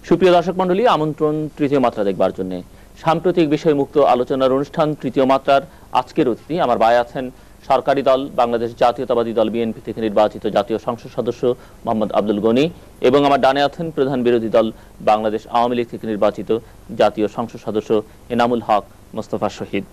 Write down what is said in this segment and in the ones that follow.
সুপ্রিয় দর্শক মণ্ডলী, আমন্ত্রণ তৃতীয় মাত্রা দেখবার জন্য। সাম্প্রতিক বিষয় মুক্ত আলোচনার অনুষ্ঠান তৃতীয় মাত্রার আজকের অতিথি আমার ভাই আছেন সরকারি দল বাংলাদেশ জাতীয়তাবাদী দল বিএনপি থেকে নির্বাচিত জাতীয় সংসদ সদস্য মোহাম্মদ আব্দুল গনি, এবং আমার ডানে আছেন প্রধান বিরোধী দল বাংলাদেশ আওয়ামী লীগ থেকে নির্বাচিত জাতীয় সংসদ সদস্য এনামুল হক মোস্তফা শহীদ।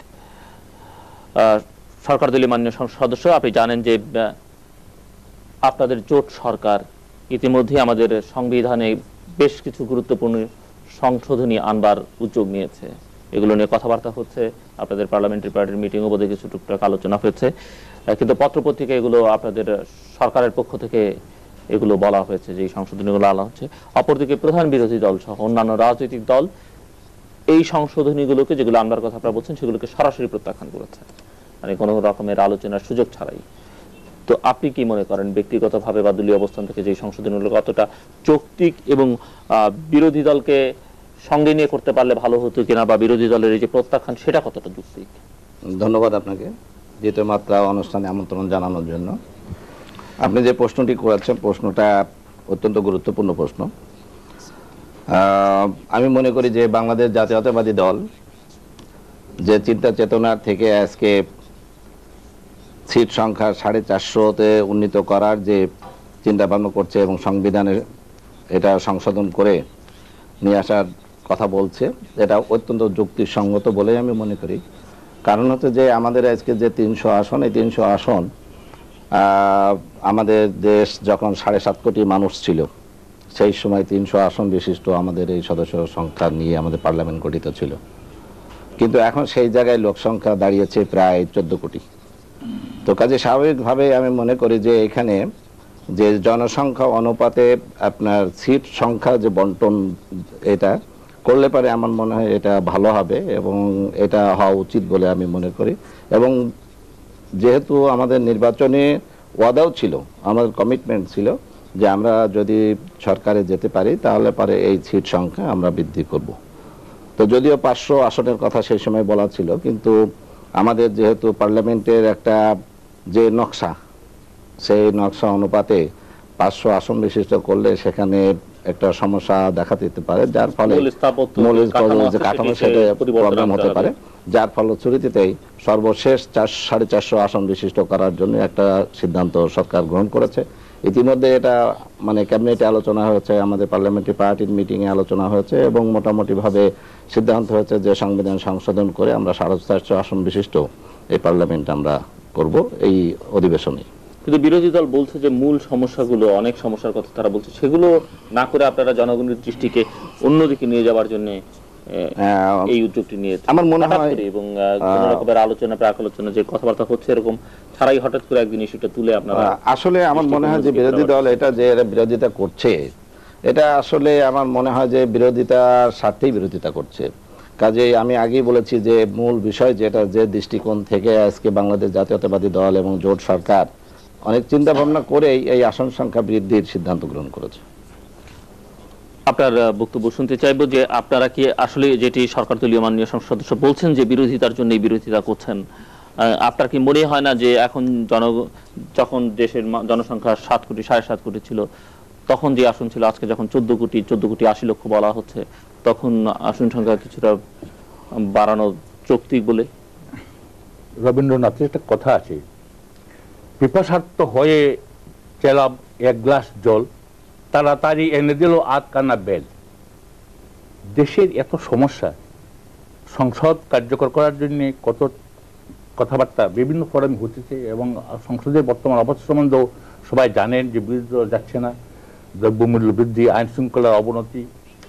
সরকার দলীয় মাননীয় সংসদ সদস্য, আপনি জানেন যে আপনাদের জোট সরকার ইতিমধ্যে আমাদের সংবিধানে বেশ কিছু গুরুত্বপূর্ণ সংশোধনী আনবার উদ্যোগ নিয়েছে। এগুলো নিয়ে কথাবার্তা হচ্ছে, আপনাদের পার্লামেন্টারি পার্টির মিটিংও বোধহয় কিছু টুকটাক আলোচনা হয়েছে, কিন্তু পত্রপত্রিকা এগুলো আপনাদের সরকারের পক্ষ থেকে এগুলো বলা হয়েছে যে এই সংশোধনীগুলো আনা হচ্ছে। অপরদিকে প্রধান বিরোধী দল সহ অন্যান্য রাজনৈতিক দল এই সংশোধনীগুলোকে, যেগুলো আনবার কথা আপনারা বলছেন, সেগুলোকে সরাসরি প্রত্যাখ্যান করেছে, মানে কোনো রকমের আলোচনার সুযোগ ছাড়াই। তো আপনি কি মনে করেন ব্যক্তিগতভাবে বা দলীয় অবস্থান থেকে যে সংশোধনীগুলো কতটা যৌক্তিক এবং বিরোধী দলকে সঙ্গে নিয়ে করতে পারলে ভালো হতো কিনা, বা বিরোধী দলের এই যে প্রত্যাখ্যান সেটা কতটা যৌক্তিক? ধন্যবাদ আপনাকে দ্বিতীয় মাত্রা অনুষ্ঠানে আমন্ত্রণ জানানোর জন্য। আপনি যে প্রশ্নটি করেছেন প্রশ্নটা অত্যন্ত গুরুত্বপূর্ণ প্রশ্ন। আমি মনে করি যে বাংলাদেশ জাতীয়তাবাদী দল যে চিন্তা চেতনার থেকে আজকে সিট সংখ্যা 450-তে উন্নীত করার যে চিন্তা ভাবনা করছে এবং সংবিধানে এটা সংশোধন করে নিয়ে আসার কথা বলছে, এটা অত্যন্ত যুক্তিসঙ্গত বলেই আমি মনে করি। কারণ হচ্ছে যে আমাদের আজকে যে 300 আসন, এই 300 আসন আমাদের দেশ যখন 7.5 কোটি মানুষ ছিল সেই সময় 300 আসন বিশিষ্ট আমাদের এই সদস্য সংখ্যা নিয়ে আমাদের পার্লামেন্ট গঠিত ছিল, কিন্তু এখন সেই জায়গায় লোক সংখ্যা দাঁড়িয়েছে প্রায় 14 কোটি। তো কাজে স্বাভাবিকভাবে আমি মনে করি যে এখানে যে জনসংখ্যা অনুপাতে আপনার সিট সংখ্যা যে বন্টন, এটা করলে পারে আমার মনে হয় এটা ভালো হবে এবং এটা হওয়া উচিত বলে আমি মনে করি। এবং যেহেতু আমাদের নির্বাচনে ওয়াদাও ছিল, আমাদের কমিটমেন্ট ছিল যে আমরা যদি সরকারে যেতে পারি তাহলে পারে এই সিট সংখ্যা আমরা বৃদ্ধি করব। তো যদিও 500 আসনের কথা সেই সময় বলা ছিল, কিন্তু আমাদের যেহেতু পার্লামেন্টের একটা যে নকশা, সেই নকশা অনুপাতে 500 আসন বিশিষ্ট করলে সেখানে একটা সমস্যা দেখা দিতে পারে, যার ফলে মূল কাঠামো সেটা প্রবলেম হতে পারে, যার ফলশ্রুতিতেই সর্বশেষ 450 আসন বিশিষ্ট করার জন্য একটা সিদ্ধান্ত সরকার গ্রহণ করেছে। ইতিমধ্যে এটা মানে ক্যাবিনেটে আলোচনা হয়েছে, আমাদের পার্লামেন্টারি পার্টির মিটিংয়ে আলোচনা হয়েছে এবং মোটামুটিভাবে সিদ্ধান্ত হয়েছে যে সংবিধান সংশোধন করে আমরা 450 আসন বিশিষ্ট এই পার্লামেন্ট আমরা করব এই অধিবেশনে। কিন্তু বিরোধী দল বলছে যে মূল সমস্যাগুলো, অনেক সমস্যার কথা তারা বলছে, সেগুলো না করে আপনারা জনগণের দৃষ্টিকে অন্যদিকে নিয়ে যাওয়ার জন্য এই উদ্যোগটি নিয়েছে আমার মনে হয়। এবং কোন রকমের আলোচনা প্রাক আলোচনা যে কথাবার্তা হচ্ছে এরকম ছাড়াই হঠাৎ করে একদিন ইস্যুটা তুলে আপনারা, আসলে আমার মনে হয় যে বিরোধী দল এটা যে বিরোধিতা করছে, এটা আসলে আমার মনে হয় যে বিরোধিতার স্বার্থেই বিরোধিতা করছে। কাজেই আমি আগেই বলেছি যে মূল বিষয় যেটা, যে দৃষ্টিকোণ থেকে আজকে বাংলাদেশ জাতীয়তাবাদী দল এবং জোট সরকার অনেক চিন্তা ভাবনা করেই এই আসন সংখ্যা বৃদ্ধির সিদ্ধান্ত গ্রহণ করেছে। আপনার বক্তব্য শুনতে চাইবো যে আপনারা কি আসলে, যেটি সরকার দলীয় মাননীয় সংসদ সদস্য বলছেন যে বিরোধিতার জন্য বিরোধিতা করছেন, আপনার কি মনে হয় না যে এখন যখন দেশের জনসংখ্যা 7 কোটি 7.5 কোটি ছিল, তখন যে আসন ছিল, আজকে যখন 14 কোটি 80 লক্ষ বলা হচ্ছে, তখন আসন সংখ্যা কিছুটা বাড়ানো যৌক্তিক বলে? রবীন্দ্রনাথের একটা কথা আছে, পিপাসার্ত হয়ে চেলাম 1 গ্লাস জল, তাড়াতাড়ি এনে দিল আধখানা বেল। দেশের এত সমস্যা, সংসদ কার্যকর করার জন্য কত কথাবার্তা বিভিন্ন ফোরামে হতেছে, এবং সংসদের বর্তমান অবস্থা সম্বন্ধেও সবাই জানেন যে বিরোধী দল যাচ্ছে না, দ্রব্যমূল্য বৃদ্ধি, আইন শৃঙ্খলার অবনতি,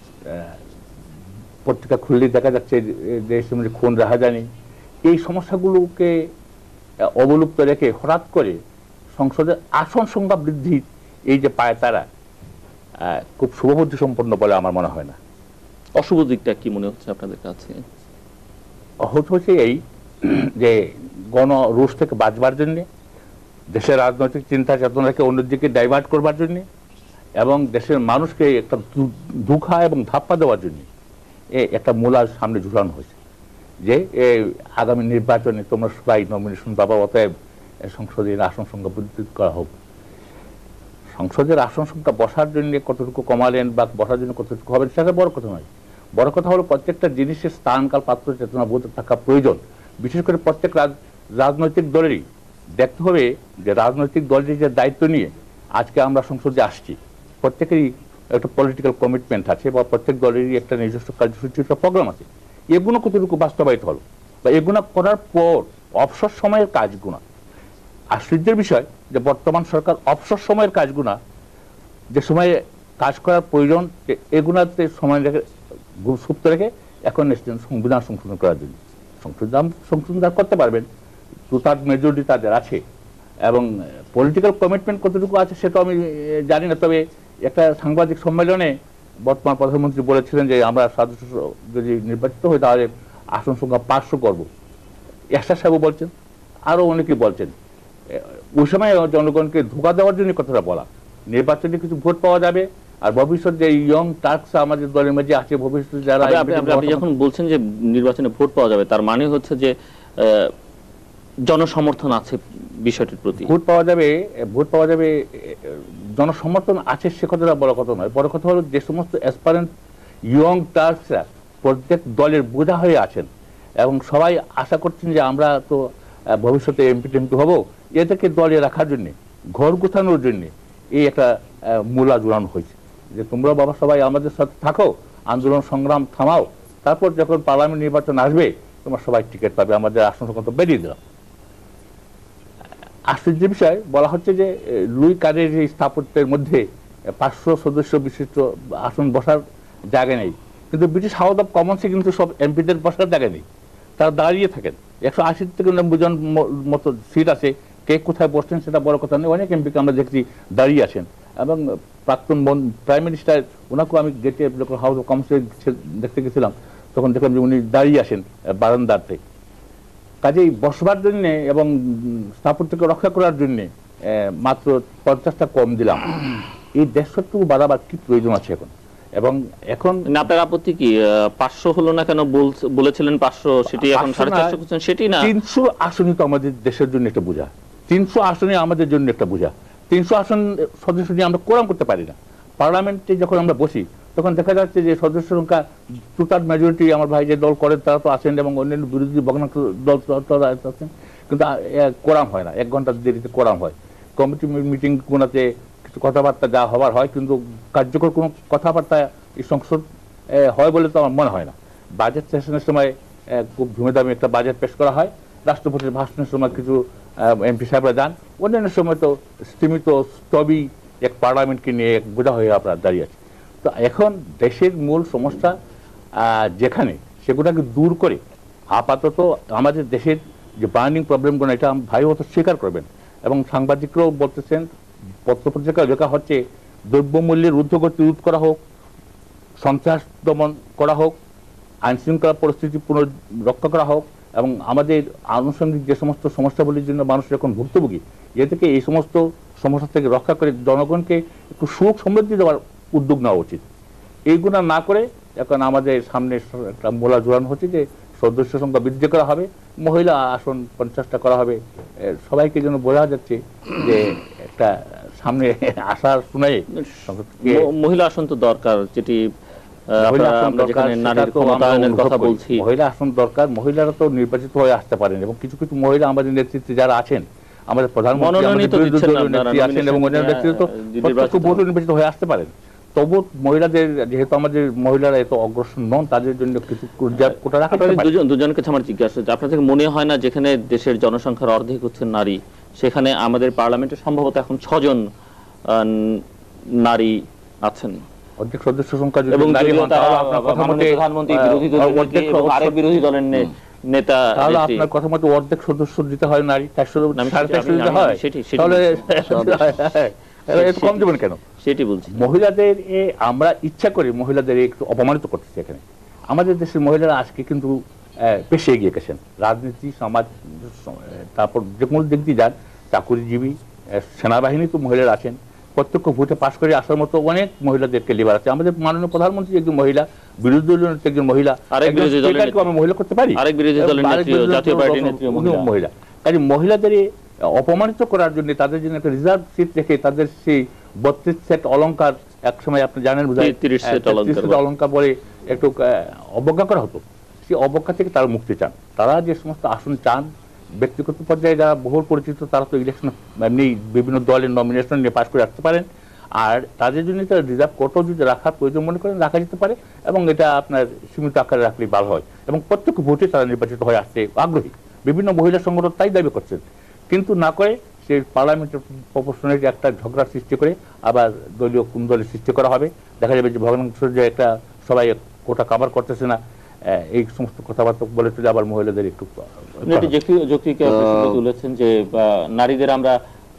পত্রিকা খুললেই দেখা যাচ্ছে দেশের মধ্যে খুন রাহাজানি। এই সমস্যাগুলোকে অবলুপ্ত রেখে হঠাৎ করে সংসদের আসন সংখ্যা বৃদ্ধির এই যে পায়তারা, খুব শুভবুদ্ধি সম্পন্ন বলে আমার মনে হয় না। অশুভ দিকটা কি মনে হচ্ছে আপনাদের কাছে? হচ্ছে এই যে গণরোষ থেকে বাঁচবার জন্য, দেশের রাজনৈতিক চিন্তা চেতনাকে অন্যদিকে ডাইভার্ট করবার জন্য, এবং দেশের মানুষকে একটা ধোঁকা এবং ধাপ্পা দেওয়ার জন্য একটা মূলার সামনে ঝুলানো হয়েছে যে আগামী নির্বাচনে তোমরা সবাই নমিনেশন পাবা, অতএব সংসদের আসন সংখ্যা বৃদ্ধি করা হোক। সংসদের আসন সংখ্যা বসার জন্য কতটুকু কমালেন বা বসার জন্য কতটুকু হবেন সেটা বড় কথা নয়। বড় কথা হলো প্রত্যেকটা জিনিসের স্থান কাল পাত্র চেতনা বোধ থাকা প্রয়োজন। বিশেষ করে প্রত্যেক রাজনৈতিক দলেরই দেখতে হবে যে রাজনৈতিক দলের যে দায়িত্ব নিয়ে আজকে আমরা সংসদে আসছি, প্রত্যেকেরই একটা পলিটিক্যাল কমিটমেন্ট আছে বা প্রত্যেক দলেরই একটা নিজস্ব কার্যসূচি, একটা প্রোগ্রাম আছে। এগুলো কতটুকু বাস্তবায়িত হলো বা এগুলো করার পর অবসর সময়ের কাজগুলো, আশ্চর্যের বিষয় যে বর্তমান সরকার অবসর সময়ের কাজগুলো যে সময়ে কাজ করার প্রয়োজন এগুলাতে সময় রেখে সুপ্ত রেখে এখন এসেছেন সংবিধান সংশোধন করার জন্য। সংশোধন করতে পারবেন, 2/3 মেজরিটি তাদের আছে এবং পলিটিক্যাল কমিটমেন্ট কতটুকু আছে সেটা আমি জানি না। তবে একটা সাংবাদিক সম্মেলনে বর্তমান প্রধানমন্ত্রী বলেছিলেন যে আমরা সদস্য যদি নির্বাচিত হই তাহলে আসন সংখ্যা 500 করবো। এরশাদ সাহেব বলছেন, আরো অনেকেই বলছেন। ওই সময় জনগণকে ধোঁকা দেওয়ার জন্য কথাটা বলা, নির্বাচনে কিছু ভোট পাওয়া যাবে আর ভবিষ্যৎ যে ইয়ং টার্কস আমাদের দলের মধ্যে আছে, ভবিষ্যতে যারা আপনি যখন বলছেন যে নির্বাচনে ভোট পাওয়া যাবে তার মানে হচ্ছে যে জনসমর্থন আছে বিষয়টির প্রতি। ভোট পাওয়া যাবে জনসমর্থন আছে সে কথাটা বড় কথা নয়। বড় কথা হলো যে সমস্ত অ্যাসপারেন্ট ইয়ং টার্কসরা প্রত্যেক দলের বোঝা হয়ে আছেন এবং সবাই আশা করছেন যে আমরা তো ভবিষ্যতে এমপি টেমপি হবো, এদেরকে দলে রাখার জন্য, ঘর গোছানোর জন্য এই একটা মূলা জোড়ানো হয়েছে যে তোমরা বাবা সবাই আমাদের সাথে থাকো, আন্দোলন সংগ্রাম থামাও, তারপর যখন পার্লামেন্ট নির্বাচন আসবে তোমরা সবাই টিকিট পাবে, আমাদের আসন সংখ্যা বেরিয়ে দিলাম। আশ্চর্যের বিষয় বলা হচ্ছে যে লুই কারের এই স্থাপত্যের মধ্যে 500 সদস্য বিশিষ্ট আসন বসার জায়গা নেই, কিন্তু ব্রিটিশ হাউস অফ কমন্সে কিন্তু সব এমপিদের বসার জায়গা নেই, তারা দাঁড়িয়ে থাকেন। 180 থেকে 90 জন মতো সিট আছে, কে কোথায় বসছেন সেটা বড় কথা নেই। অনেক এমপিকে আমরা দেখছি দাঁড়িয়ে আছেন এবং প্রাক্তন প্রাইম মিনিস্টার ওনাকেও আমি গেটে হাউস অফ কমন্সে দেখতে গেছিলাম, তখন দেখলাম যে উনি দাঁড়িয়ে আছেন বারান্দাতে। কাজেই বসবার জন্য এবং স্থাপত্যকে রক্ষা করার জন্য মাত্র 50টা কম দিলাম। এই 150 বাড়াবার কি প্রয়োজন আছে এখন? এবং এখন আপনার আপত্তি কি 500 হলো না কেন? বলেছিলেন 500, সেটি এখন 450 করছেন, সেটি না 300 আসনই তো আমাদের দেশের জন্য একটা বোঝা। 300 আসনই আমাদের জন্য একটা বোঝা। 300 আসন সদস্য নিয়ে আমরা কোরাম করতে পারি না। পার্লামেন্টে যখন আমরা বসি তখন দেখা যাচ্ছে যে সদস্য সংখ্যা 2/3 মেজরিটি আমার ভাই যে দল করেন তারা তো আছেন এবং অন্যান্য বিরোধী বগ্নাক্ত দল আছেন, কিন্তু কোরাম হয় না। 1 ঘন্টা দেরিতে কোরাম হয়। কমিটি মিটিং কোনাতে কিছু কথাবার্তা যা হবার হয়, কিন্তু কার্যকর কোনো কথাবার্তা এই সংসদ হয় বলে তো আমার মনে হয় না। বাজেট সেশনের সময় খুব ধুমেধামে একটা বাজেট পেশ করা হয়, রাষ্ট্রপতির ভাষণের সময় কিছু এমপি সাহেবরা যান, অন্যান্য সময় তো স্তীমিত স্তবই এক পার্লামেন্টকে নিয়ে এক বোঝা হয়ে আপনারা দাঁড়িয়ে আছে। তো এখন দেশের মূল সমস্যা যেখানে সেগুলোকে দূর করে আপাতত আমাদের দেশের যে বার্নিং প্রবলেমগুলো এটা ভাই হয়তো স্বীকার করবেন এবং সাংবাদিকরাও বলতেছেন, পত্রপত্রিকা লেখা হচ্ছে দ্রব্যমূল্যের ঊর্ধ্বগতি রোধ করা হোক, সন্ত্রাস দমন করা হোক, আইন শৃঙ্খলা পরিস্থিতি পুনরক্ষা করা হোক এবং আমাদের আনুষঙ্গিক যে সমস্ত সমস্যাগুলির জন্য মানুষ এখন ভুক্তভোগী এ থেকে এই সমস্ত সমস্যা থেকে রক্ষা করে জনগণকে একটু সুখ সমৃদ্ধি দেওয়ার উদ্যোগ নেওয়া উচিত। এইগুলো না করে এখন আমাদের সামনে একটা মোলা জোড়ানো হচ্ছে যে সদস্য সংখ্যা বৃদ্ধি করা হবে, মহিলা আসন 50টা করা হবে। সবাইকে যেন বোঝা যাচ্ছে যে একটা সামনে আশা শুনে মহিলা আসন তো দরকার, যেটি আমরা যেখানে নারীর ক্ষমতায়নের কথা বলছি, মহিলা আসন দরকার। মহিলারা তো নির্বাচিত হয়ে আসতে পারেন এবং কিছু কিছু মহিলা আমাদের নেতৃত্বে যারা আছেন, আমাদের প্রধানমন্ত্রী আছেন এবং নির্বাচিত হয়ে আসতে পারেন। তবু মহিলাদের, যেহেতু আমাদের মহিলারা এত অগ্রসর নন, তাদের জন্য কিছু কোটা রাখা। দুজনের কাছে আমার জিজ্ঞাসা, আপনাদের মনে হয় না যেখানে দেশের জনসংখ্যার অর্ধেক হচ্ছে নারী, সেখানে আমাদের পার্লামেন্টে সম্ভবত এখন 6 জন নারী আছেন? অর্ধেক সদস্য সংখ্যা যদি এবং প্রধানমন্ত্রী বিরোধী দলের নেতা, তাহলে আপনার কথা মতো অর্ধেক সদস্য দিতে হয় নারী, 450 দিতে হয়, তাহলে কম দেবেন কেন? সেটি বলছি। মহিলাদের আমরা ইচ্ছা করি মহিলাদের একটু অপমানিত করতেছি এখানে। আমাদের দেশের মহিলারা আজকে কিন্তু বেশি এগিয়ে গেছেন, রাজনীতি, সমাজ, তারপর যে কোনো দিক দিয়ে যান, চাকুরিজীবী, সেনাবাহিনী তো মহিলারা আছেন, প্রত্যক্ষ ভোটে পাশ করে আসার মতো অনেক মহিলাদেরকে লিবার আছে। আমাদের মাননীয় প্রধানমন্ত্রী একজন মহিলা, বিরোধী দলীয় নেত্রী একজন মহিলা, আমি মহিলা করতে পারি, মহিলা। কাজে মহিলাদের অপমানিত করার জন্য তাদের জন্য একটা রিজার্ভ সিট রেখে তাদের সেই 32 সেট অলংকার এক সময় আপনি জানেন বোধহয় 30 সেট 30 সেট অলংকার বলে একটু অবজ্ঞা করা হতো। সেই অবজ্ঞা থেকে তারা মুক্তি চান। তারা যে সমস্ত আসন চান ব্যক্তিগত পর্যায়ে যারা বহুল পরিচিত, তারা তো ইলেকশন এমনি বিভিন্ন দলের নমিনেশন নিয়ে পাস করে রাখতে পারেন, আর তাদের জন্য তারা রিজার্ভ কোটাও যদি রাখার প্রয়োজন মনে করেন রাখা যেতে পারে, এবং এটা আপনার সীমিত আকারে রাখলেই ভালো হয়, এবং প্রত্যক্ষ ভোটে তারা নির্বাচিত হয়ে আসতে আগ্রহী। বিভিন্ন মহিলা সংগঠন তাই দাবি করছেন, কিন্তু না করে সেই পার্লামেন্টের প্রপোর্শনের একটা ঝগড়া সৃষ্টি করে আবার দলীয় কুন্দলের সৃষ্টি করা হবে। দেখা যাবে যে ভগ্নাংশ যে একটা সবাই কোটা কাভার করতেছে না, এই সমস্ত কথাবার্তা বলে চলে আবার মহিলাদের একটু যৌক্তিক তুলেছেন যে নারীদের আমরা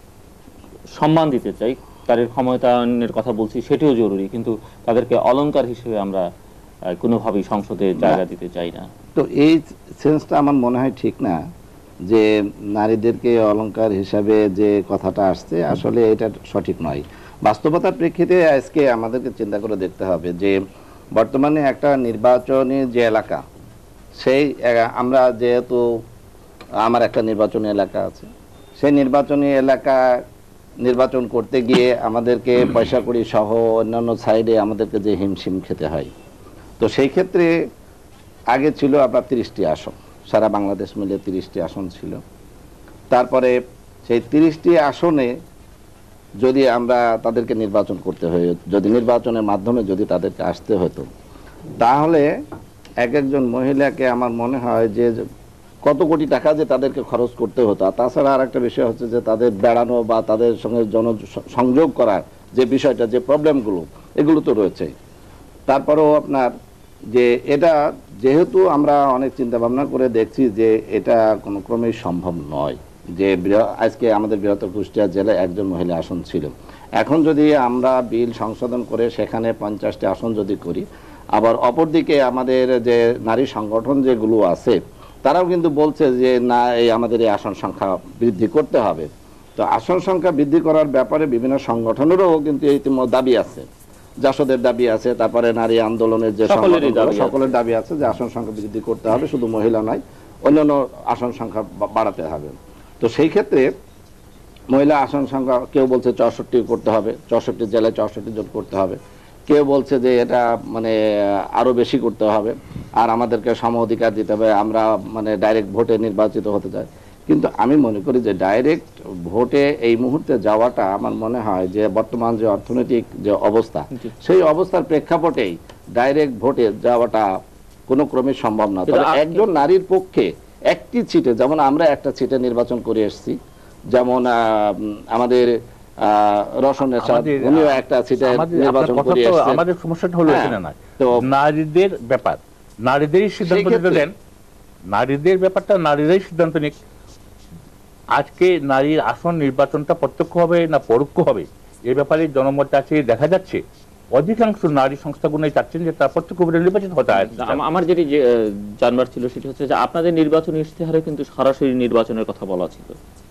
সম্মান দিতে চাই, তাদের ক্ষমতায়নের কথা বলছি, সেটিও জরুরি, কিন্তু তাদেরকে অলংকার হিসেবে আমরা কোনোভাবেই সংসদে জায়গা দিতে চাই না। তো এই সেন্সটা আমার মনে হয় ঠিক না, যে নারীদেরকে অলংকার হিসাবে যে কথাটা আসছে, আসলে এটা সঠিক নয়। বাস্তবতার প্রেক্ষিতে আজকে আমাদেরকে চিন্তা করে দেখতে হবে যে বর্তমানে একটা নির্বাচনী যে এলাকা, সেই আমরা যেহেতু আমার একটা নির্বাচনী এলাকা আছে, সেই নির্বাচনী এলাকা নির্বাচন করতে গিয়ে আমাদেরকে পয়সা কড়ি সহ অন্যান্য সাইডে আমাদেরকে যে হিমশিম খেতে হয়। তো সেই ক্ষেত্রে আগে ছিল আপনার 30টি আসন, সারা বাংলাদেশ মিলে 30টি আসন ছিল। তারপরে সেই 30টি আসনে যদি আমরা তাদেরকে নির্বাচন করতে হয়, যদি নির্বাচনের মাধ্যমে যদি তাদেরকে আসতে হতো, তাহলে একজন মহিলাকে আমার মনে হয় যে কত কোটি টাকা যে তাদেরকে খরচ করতে হতো। আর তাছাড়া আর একটা বিষয় হচ্ছে যে তাদের বেড়ানো বা তাদের সঙ্গে সংযোগ করার যে বিষয়টা, যে প্রবলেমগুলো, এগুলো তো রয়েছে। তারপরেও আপনার যে এটা যেহেতু আমরা অনেক চিন্তা ভাবনা করে দেখছি যে এটা কোনো ক্রমেই সম্ভব নয়, যে আজকে আমাদের বৃহত্তর কুষ্টিয়া জেলায় একজন মহিলা আসন ছিল, এখন যদি আমরা বিল সংশোধন করে সেখানে 50টি আসন যদি করি, আবার অপরদিকে আমাদের যে নারী সংগঠন যেগুলো আছে তারাও কিন্তু বলছে যে না, এই আমাদের এই আসন সংখ্যা বৃদ্ধি করতে হবে। তো আসন সংখ্যা বৃদ্ধি করার ব্যাপারে বিভিন্ন সংগঠনেরও কিন্তু ইতিমধ্যে দাবি আছে, জাসদের দাবি আছে, তারপরে নারী আন্দোলনের যে সকলের দাবি আছে যে আসন সংখ্যা বৃদ্ধি করতে হবে, শুধু মহিলা নয় অন্যান্য আসন সংখ্যা বাড়াতে হবে। তো সেই ক্ষেত্রে মহিলা আসন সংখ্যা কেউ বলছে 64 করতে হবে, 64 জেলায় 64 জন করতে হবে, কেউ বলছে যে এটা মানে আরো বেশি করতে হবে, আর আমাদেরকে সম অধিকার দিতে হবে, আমরা মানে ডাইরেক্ট ভোটে নির্বাচিত হতে চাই। কিন্তু আমি মনে করি যে ডাইরেক্ট ভোটে এই মুহূর্তে যাওয়াটা আমার মনে হয় যে বর্তমান যে অর্থনৈতিক যে অবস্থা, সেই অবস্থার প্রেক্ষাপটেই ডাইরেক্ট ভোটে যাওয়াটা কোনো ক্রমে সম্ভব না। তবে একজন নারীর পক্ষে একটি সিটে, যেমন আমরা একটা সিটে নির্বাচন করে এসেছি, যেমন আমাদের রসনের সাথে উনিও একটা সিটে নির্বাচন করে এসেছেন। আমাদের সমস্যাটা হলো এখানে না, তো নারীদের ব্যাপার, নারীদেরই সিদ্ধান্ত নিতে দেন, নারীদের ব্যাপারটা নারীরাই সিদ্ধান্ত নিক। আজকে নারীর আসন নির্বাচনটা প্রত্যক্ষ হবে না পরোক্ষ হবে, এই ব্যাপারে জনমত আছে। দেখা যাচ্ছে অধিকাংশ নারী সংস্থাগুলোই চাচ্ছেন যে তার প্রত্যক্ষভাবে নির্বাচিত হতে হয়। আমার যেটি জানবার ছিল সেটি হচ্ছে যে আপনাদের নির্বাচনী ইশতেহারে কিন্তু সরাসরি নির্বাচনের কথা বলা ছিল,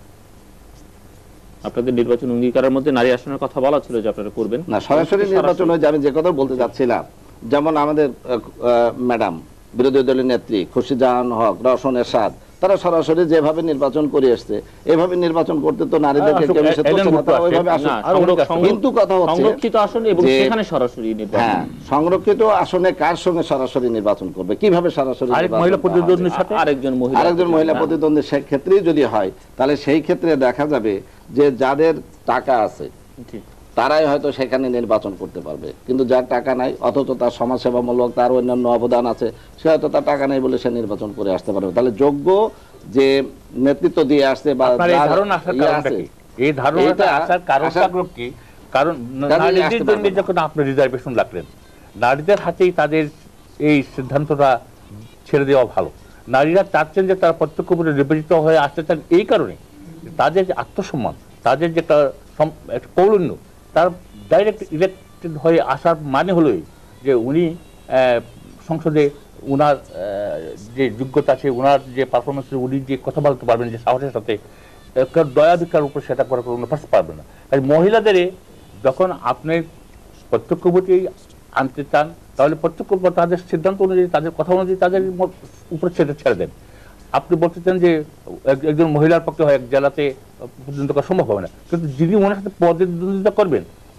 আপনাদের নির্বাচন অঙ্গীকারের মধ্যে নারী আসনের কথা বলা ছিল যে আপনারা করবেন না। সরাসরি নির্বাচন হয়ে যাবে, যে কথা বলতে যাচ্ছিলাম, যেমন আমাদের ম্যাডাম বিরোধী দলের নেত্রী খুশিজাহান হক, রওশন এরশাদ, তারা সরাসরি যেভাবে নির্বাচন করে আসছে এভাবে নির্বাচন করতে তো নারীদেরকে কেউ নিষেধ করছে না, তারা ওইভাবে আসুন। কিন্তু কথা হচ্ছে সংরক্ষিত আসন এবং সেখানে সরাসরি নির্বাচন, হ্যাঁ, সংরক্ষিত আসনে কার সঙ্গে সরাসরি নির্বাচন করবে, কিভাবে সরাসরি আরেকজন মহিলা প্রতিদ্বন্দ্বী ক্ষেত্রেই যদি হয়, তাহলে সেই ক্ষেত্রে দেখা যাবে যে যাদের টাকা আছে তারাই হয়তো সেখানে নির্বাচন করতে পারবে, কিন্তু যার টাকা নাই অথচ তার সমাজসেবামূলক তার অন্যান্য অবদান আছে, সে হয়তো তার টাকা নেই বলে সে নির্বাচন করে আসতে পারবে। তাহলে যোগ্য যে নেতৃত্ব দিয়ে আসছে বা এই ধারণাটা আসার কারণ কি? কারণ নারীদের জন্য যখন আপনি রিজার্ভেশন রাখলেন, নারীদের হাতেই তাদের এই সিদ্ধান্তটা ছেড়ে দেওয়া ভালো। নারীরা চাচ্ছেন যে তারা প্রত্যক্ষভাবে নির্বাচিত হয়ে আসতে চান, এই কারণে তাদের যে আত্মসম্মান, তাদের যে একটা কৌলন্য, তার ডাইরেক্ট ইলেক্টেড হয়ে আসার মানে হলোই যে উনি সংসদে উনার যে যোগ্যতা আছে, উনার যে পারফরমেন্স, উনি যে কথা বলতে পারবেন যে সাহসের সাথে, দয়া ভিক্ষার উপর সেটা করার কোনো পারবেন না। তাই মহিলাদের যখন আপনি প্রত্যক্ষ ভোটেই আনতে চান, তাহলে প্রত্যক্ষ তাদের সিদ্ধান্ত অনুযায়ী, তাদের কথা অনুযায়ী তাদের উপর সেটা ছেড়ে দেন। আপনি বলতে চান যে একজন মহিলার পক্ষে হয় এক জেলাতে পর্যন্ত সম্ভব হবে না, কিন্তু যিনি ওনার সাথে প্রতিদ্বন্দ্বিতা করবেন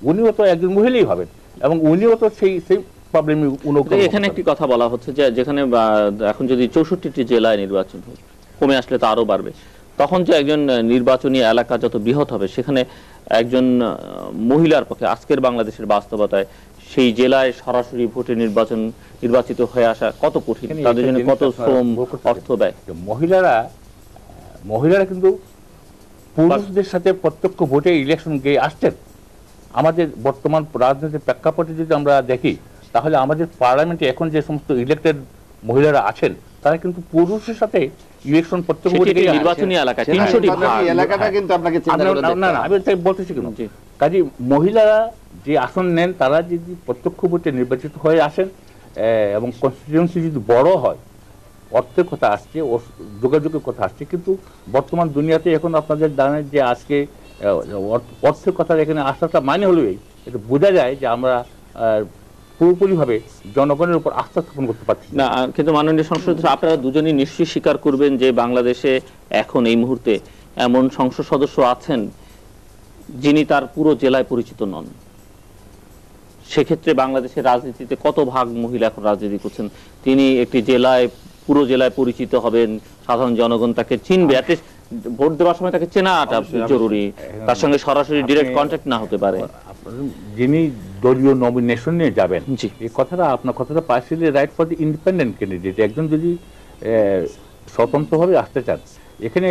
উনিও তো একজন মহিলাই হবেন এবং উনিও তো সেই সেই প্রবলেমে এখানে একটি কথা বলা হচ্ছে যে যেখানে এখন যদি 64টি জেলায় নির্বাচন হয়, কমে আসলে তো আরো বাড়বে, তখন যে একজন নির্বাচনী এলাকা যত বৃহৎ হবে সেখানে একজন মহিলার পক্ষে আজকের বাংলাদেশের বাস্তবতায় সেই জেলায় সরাসরি ভোটে নির্বাচিত হয়ে আসা কত কঠিন, তাদের জন্য কত শ্রম অর্থ ব্যয়। মহিলারা কিন্তু পুরুষদের সাথে প্রত্যক্ষ ভোটে ইলেকশন গিয়ে আসছেন। আমাদের বর্তমান রাজনৈতিক প্রেক্ষাপটে যদি আমরা দেখি তাহলে আমাদের পার্লামেন্টে এখন যে সমস্ত ইলেক্টেড মহিলারা আছেন তারা কিন্তু পুরুষের সাথে ইলেকশন প্রত্যক্ষ ভোটে নির্বাচনী এলাকা 300টি এলাকাটা কিন্তু আপনাকে চিন্তা করে দেখতে হবে। আমি তাই বলতেছি কেন, কাজে মহিলারা যে আসন নেন তারা যদি প্রত্যক্ষ ভোটে নির্বাচিত হয়ে আসেন এবং কনস্টিটিউয়েন্সি যদি বড় হয়, অর্থের কথা আসছে ও যোগাযোগের কথা আসছে, কিন্তু বর্তমান দুনিয়াতে এখন আপনাদের জানেন যে আজকে অর্থের কথা এখানে আসাটা মানে হলো এটা বোঝা যায় যে আমরা পুরোপুরিভাবে জনগণের উপর আস্থা স্থাপন করতে পারছি না। কিন্তু মাননীয় সংসদ আপনারা দুজনই নিশ্চয়ই স্বীকার করবেন যে বাংলাদেশে এখন এই মুহূর্তে এমন সংসদ সদস্য আছেন যিনি তার পুরো জেলায় পরিচিত নন। সেক্ষেত্রে বাংলাদেশের রাজনীতিতে কত ভাগ মহিলা এখন রাজনীতি করছেন, তিনি একটি জেলায় পুরো জেলায় পরিচিত হবেন, সাধারণ জনগণ তাকে চিনবে, ভোট দেওয়ার সময় তাকে চেনাটা জরুরি, তার সঙ্গে সরাসরি ডিরেক্ট কন্ট্যাক্ট না হতে পারে। যিনি দলীয় নমিনেশন নিয়ে যাবেন, এই কথাটা আপনার কথাটা partially right for the independent candidate, একজন যদি স্বতন্ত্রভাবে আসতে চান, এখানে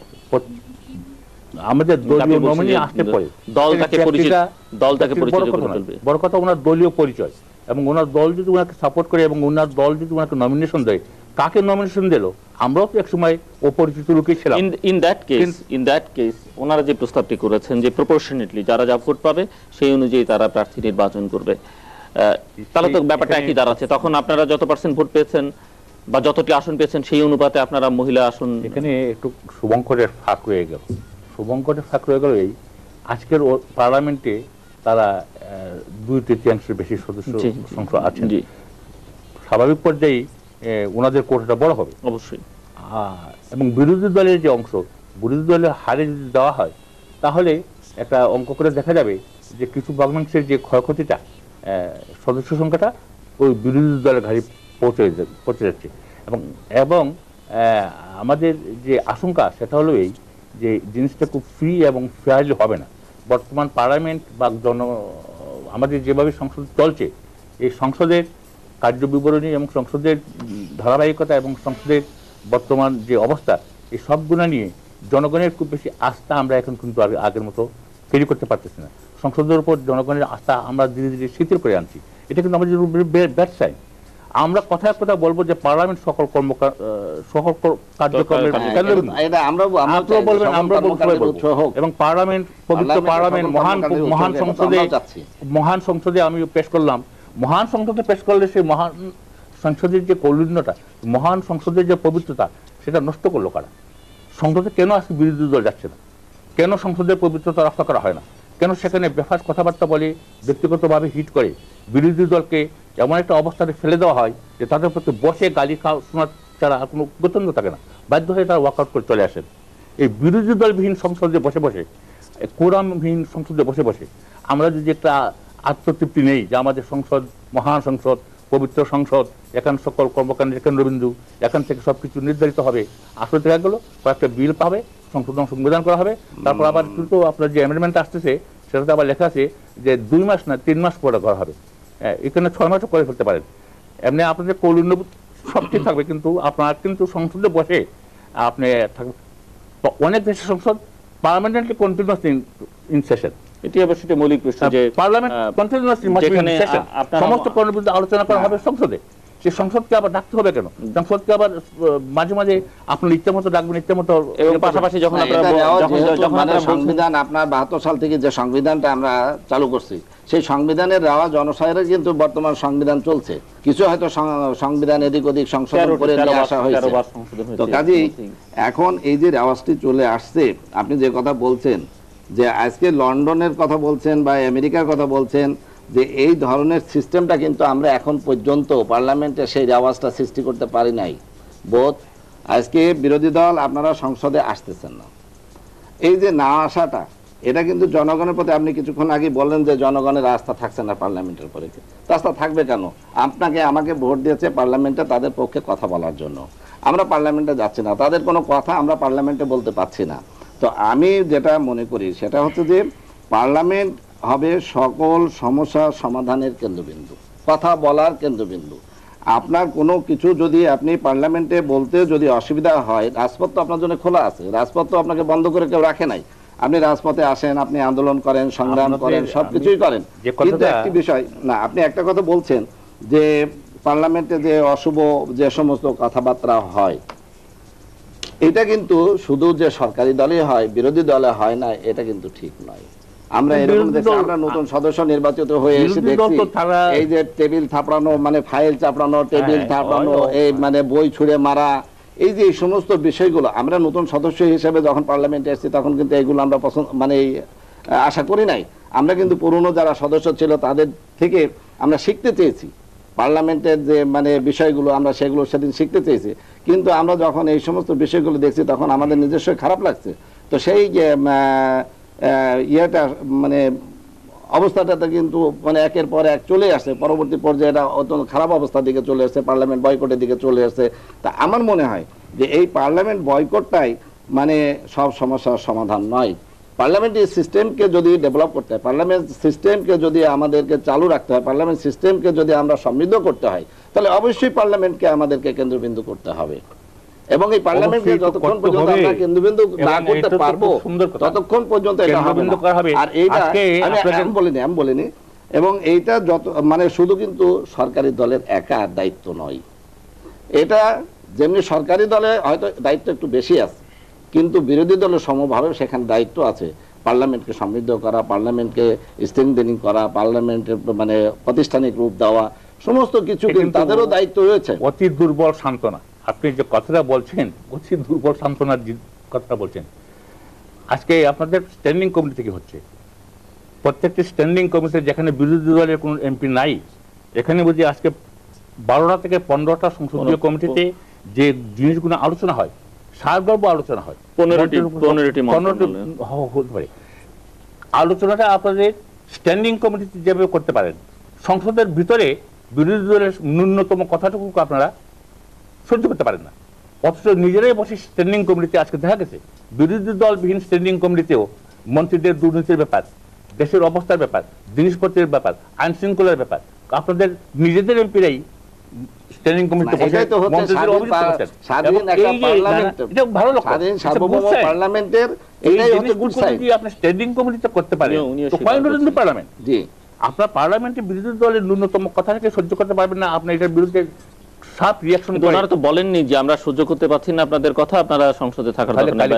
আমাদের দলীয় নমিনি আসতে পারে, দল তাকে পরিচিত করবে, বড় কথা ওনার দলীয় পরিচয়, এবং ওনার দল যদি ওনাকে সাপোর্ট করে এবং ওনার দল যদি ওনাকে নমিনেশন দেয়, কাকে নমিনেশন দিল, আমরাও তো একসময় অপরিচিত লোকই ছিলাম। ইন দ্যাট কেস ওনারা যে প্রস্তাবটি করেছেন যে প্রপোর্শনেটলি যারা যা ভোট পাবে সেই অনুযায়ী তারা প্রার্থী নির্বাচন করবে, তাহলে তো ব্যাপারটা একই দাঁড়াচ্ছে। তখন আপনারা যত পার্সেন্ট ভোট পেয়েছেন বা যতটি আসন পেয়েছেন সেই অনুপাতে আপনারা মহিলা আসন। এখানে একটু শুভঙ্করের ফাঁক রয়ে গেল, এই আজকের পার্লামেন্টে তারা 2/3 বেশি সদস্য সংখ্যা আছেন, স্বাভাবিক পর্যায়ে ওনাদের কোটাটা বড় হবে অবশ্যই, এবং বিরোধী দলের যে অংশ, বিরোধী দলের হারে যদি দেওয়া হয় তাহলে একটা অঙ্ক করে দেখা যাবে যে কিছু ভগ্নাংশের যে ক্ষয়ক্ষতিটা সদস্য সংখ্যাটা ওই বিরোধী দলের ঘাড়ি পৌঁছে যাচ্ছে। এবং আমাদের যে আশঙ্কা সেটা হলো এই যে জিনিসটা খুব ফ্রি এবং ফেয়ারলি হবে না। বর্তমান পার্লামেন্ট বা আমাদের যেভাবে সংসদ চলছে, এই সংসদের কার্যবিবরণী এবং সংসদের ধারাবাহিকতা এবং সংসদের বর্তমান যে অবস্থা, এই সবগুলো নিয়ে জনগণের খুব বেশি আস্থা আমরা এখন কিন্তু আগের মতো তৈরি করতে পারতেছি না। সংসদের উপর জনগণের আস্থা আমরা ধীরে ধীরে শিথিল করে আনছি, এটা কিন্তু আমাদের ব্যাড সাইন। আমরা কথায় কথা বলবো যে পার্লামেন্ট সকল কার্যক্রমের এবং পার্লামেন্ট পবিত্র পার্লামেন্ট মহান সংসদে আমি পেশ করলাম, মহান সংসদে পেশ করলে সেই মহান সংসদের যে কৌলিন্যটা, মহান সংসদের যে পবিত্রতা, সেটা নষ্ট করলো কারা? সংসদে কেন আজকে বিরোধী দল যাচ্ছে না? কেন সংসদের পবিত্রতা রক্ষা করা হয় না? কেন সেখানে বেফাস কথাবার্তা বলে, ব্যক্তিগতভাবে হিট করে বিরোধী দলকে এমন একটা অবস্থাতে ফেলে দেওয়া হয় যে তাদের প্রতি বসে গালি শোনা ছাড়া আর কোনো গত্যন্ত থাকে না, বাধ্য হয়ে তারা ওয়াকআউট করে চলে আসেন। এই বিরোধী দলবিহীন সংসদে বসে বসে, কোরামবিহীন সংসদে বসে বসে আমরা যদি একটা আত্মতৃপ্তি নেই যে আমাদের সংসদ মহান সংসদ, পবিত্র সংসদ, এখান সকল কর্মকাণ্ডের কেন্দ্রবিন্দু, এখান থেকে সবকিছু নির্ধারিত হবে, আসলে দেখা গেল কয়েকটা বিল পাবে, সংবিধান করা হবে, তারপর আবার কিন্তু আপনার যে অ্যামেন্ডমেন্ট আসতেছে সেটাতে আবার লেখা আছে যে 2 মাস না 3 মাস পরে করা হবে, এখানে 6 মাসও করে ফেলতে পারেন। এমনি আপনাদের কৌলিন্য সব ঠিক থাকবে, কিন্তু আপনার কিন্তু সংসদে বসে আপনি অনেক দেশের সংসদ পার্মানেন্টলি কন্টিনিউয়াস ইন সেশন, এটি অবশ্যই মৌলিক প্রশ্ন যে পার্লামেন্ট কন্টিনিউয়াসলি সমস্ত কর্মবিরতি আলোচনা করা হবে সংসদে। সে সংসদকে আবার ডাকতে হবে কেন? সংসদকে আবার মাঝে মাঝে আপনার ইচ্ছা মতো ডাকবেন, ইচ্ছা মতো। এবং পাশাপাশি যখন সংবিধান আপনার 72 সাল থেকে যে সংবিধানটা আমরা চালু করছি, সেই সংবিধানের রেওয়াজ অনুসারে কিন্তু বর্তমান সংবিধান চলছে। কিছু হয়তো সংবিধান এদিক ওদিক সংশোধন করে নিয়ে আসা হয়েছে। তো কাজেই এখন এই যে রেওয়াজটি চলে আসছে, আপনি যে কথা বলছেন যে আজকে লন্ডনের কথা বলছেন বা আমেরিকার কথা বলছেন, যে এই ধরনের সিস্টেমটা কিন্তু আমরা এখন পর্যন্ত পার্লামেন্টে সেই রেওয়াজটা সৃষ্টি করতে পারি নাই। বোধ আজকে বিরোধী দল আপনারা সংসদে আসতেছেন না, এই যে না আসাটা, এটা কিন্তু জনগণের প্রতি, আপনি কিছুক্ষণ আগে বললেন যে জনগণের আস্থা থাকছে না পার্লামেন্টের উপরে। আস্থা থাকবে কেন? আপনাকে আমাকে ভোট দিয়েছে পার্লামেন্টে তাদের পক্ষে কথা বলার জন্য। আমরা পার্লামেন্টে যাচ্ছি না, তাদের কোনো কথা আমরা পার্লামেন্টে বলতে পারছি না। তো আমি যেটা মনে করি সেটা হচ্ছে যে পার্লামেন্ট হবে সকল সমস্যা সমাধানের কেন্দ্রবিন্দু, কথা বলার কেন্দ্রবিন্দু। আপনার কোনো কিছু যদি আপনি পার্লামেন্টে বলতে যদি অসুবিধা হয়, রাজপথ তো আপনার জন্য খোলা আছে, রাজপথ তো আপনাকে বন্ধ করে কেউ রাখে নাই। আপনি রাজপথে আসেন, আপনি আন্দোলন করেন, সংগ্রাম করেন, সবকিছুই করেন। কিন্তু একটি বিষয় না, আপনি একটা কথা বলছেন যে পার্লামেন্টে যে অশুভ যে সমস্ত কথাবার্তা হয়, এটা কিন্তু শুধু যে সরকারি দলে হয়, বিরোধী দলে হয় না, এটা কিন্তু ঠিক নয়। আমরা এরকম দেখছি, আমরা নতুন সদস্য নির্বাচিত হয়ে এসে দেখছি এই যে টেবিল থাপড়ানো, মানে ফাইল চাপড়ানো, টেবিল থাপড়ানো, এই মানে বই ছুঁড়ে মারা, এই যে এই সমস্ত বিষয়গুলো আমরা নতুন সদস্য হিসেবে যখন পার্লামেন্টে এসেছি তখন কিন্তু এইগুলো আমরা পছন্দ মানে আশা করি নাই। আমরা কিন্তু পুরনো যারা সদস্য ছিল তাদের থেকে আমরা শিখতে চেয়েছি পার্লামেন্টের যে মানে বিষয়গুলো, আমরা সেগুলো সেদিন শিখতে চেয়েছি। কিন্তু আমরা যখন এই সমস্ত বিষয়গুলো দেখছি তখন আমাদের নিজস্ব খারাপ লাগছে। তো সেই ইয়েটা মানে অবস্থাটাতে কিন্তু মানে একের পর এক চলে আসে, পরবর্তী পর্যায়ে এটা অত্যন্ত খারাপ অবস্থার দিকে চলে আসছে, পার্লামেন্ট বয়কটের দিকে চলে আসছে। তা আমার মনে হয় যে এই পার্লামেন্ট বয়কটটাই মানে সব সমস্যার সমাধান নয়। পার্লামেন্টারি সিস্টেমকে যদি ডেভেলপ করতে হয়, পার্লামেন্ট সিস্টেমকে যদি আমাদেরকে চালু রাখতে হয়, পার্লামেন্ট সিস্টেমকে যদি আমরা সমৃদ্ধ করতে হয়, তাহলে অবশ্যই পার্লামেন্টকে আমাদেরকে কেন্দ্রবিন্দু করতে হবে। এবং এই পার্লামেন্টকে যতক্ষণ পর্যন্ত আমরা কেন্দ্রবিন্দু না করতে পারবো ততক্ষণ পর্যন্ত এটা হবে না। আর এইটা আমি বলিনি এবং এইটা যত মানে শুধু কিন্তু সরকারি দলের একা দায়িত্ব নয়। এটা যেমনি সরকারি দলে হয়তো দায়িত্ব একটু বেশি আছে, কিন্তু বিরোধী দলের সমভাবে সেখানে দায়িত্ব আছে পার্লামেন্টকে সমৃদ্ধ করা, পার্লামেন্টকে স্ট্রেংথেনিং করা, পার্লামেন্টের মানে প্রাতিষ্ঠানিক রূপ দেওয়া, সমস্ত কিছু কিন্তু তাদেরও দায়িত্ব রয়েছে। অতি দুর্বল সান্ত্বনা, আপনি যে কথাটা বলছেন অতি দুর্বল সান্ত্বনার কথাটা বলছেন। আজকে আপনাদের স্ট্যান্ডিং কমিটি থেকে হচ্ছে, প্রত্যেকটি স্ট্যান্ডিং কমিটি যেখানে বিরোধী দলের কোনো এমপি নাই, এখানে বুঝি আজকে 12টা থেকে 15টা সংসদীয় কমিটিতে যে জিনিসগুলো আলোচনা হয়, সারগর্ভ আলোচনা হয়, 15টি হতে পারে। আলোচনাটা আপনাদের স্ট্যান্ডিং কমিটিতে যেভাবে করতে পারেন, সংসদের ভিতরে বিরোধী দলের ন্যূনতম কথাটুকু আপনারা সহ্য করতে পারেন না, অথচ নিজেরাই বসে স্ট্যান্ডিং কমিটিতে আজকে দেখা গেছে বিরোধী দলবিহীন স্ট্যান্ডিং কমিটিতেও মন্ত্রীদের দুর্নীতির ব্যাপার, দেশের অবস্থার ব্যাপার, জিনিসপত্রের ব্যাপার, আইন শৃঙ্খলার ব্যাপার, আপনাদের নিজেদের এমপিরাই স্ট্যান্ডিং কমিটিতে বসে মন্ত্রীদের অভিযোগ করছেন। এটা ভালো লক্ষ্য, পার্লামেন্টের আপনি স্ট্যান্ডিং কমিটিতে করতে পারেন পার্লামেন্ট। জি, আপনার পার্লামেন্টে বিরোধী দলের ন্যূনতম কথাটাকে সহ্য করতে পারবেন না, আপনি এটার বিরুদ্ধে সাপ রিঅ্যাকশন। ওনারা তো বলেননি যে আমরা সহ্য করতে পারছি না আপনাদের কথা, আপনারা সংসদে থাকার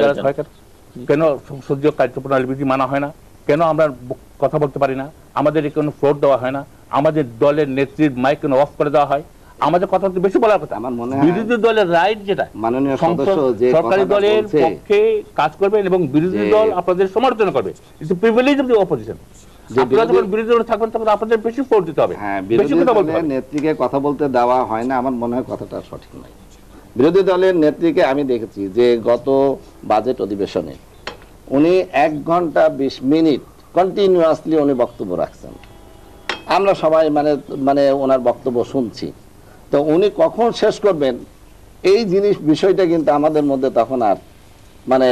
কেন সংসদীয় কার্যপ্রণালী বিধি মানা হয় না, কেন আমরা কথা বলতে পারি না, আমাদের কোনো ফ্লোর দেওয়া হয় না, আমাদের দলের নেত্রীর মাইক কেন অফ করে দেওয়া হয়, আমাদের কথা তো বেশি বলার কথা। আমার মনে হয় বিরোধী দলের রাইট যেটা মাননীয় সদস্য যে সরকারি দলের পক্ষে কাজ করবেন এবং বিরোধী দল আপনাদের সমালোচনা করবে, it's privilege of the opposition. বিরোধী দল থাকবেন তখন আপনাদের বেশি ফোর্স দিতে হবে। হ্যাঁ, বিরোধী দলের নেত্রীকে কথা বলতে দেওয়া হয় না, আমার মনে হয় কথাটা সঠিক নয়। বিরোধী দলের নেত্রীকে আমি দেখেছি যে গত বাজেট অধিবেশনে উনি 1 ঘন্টা 20 মিনিট কন্টিনিউয়াসলি উনি বক্তব্য রাখছেন, আমরা সবাই মানে মানে ওনার বক্তব্য শুনছি। তো উনি কখন শেষ করবেন এই বিষয়টা কিন্তু আমাদের মধ্যে তখন আর মানে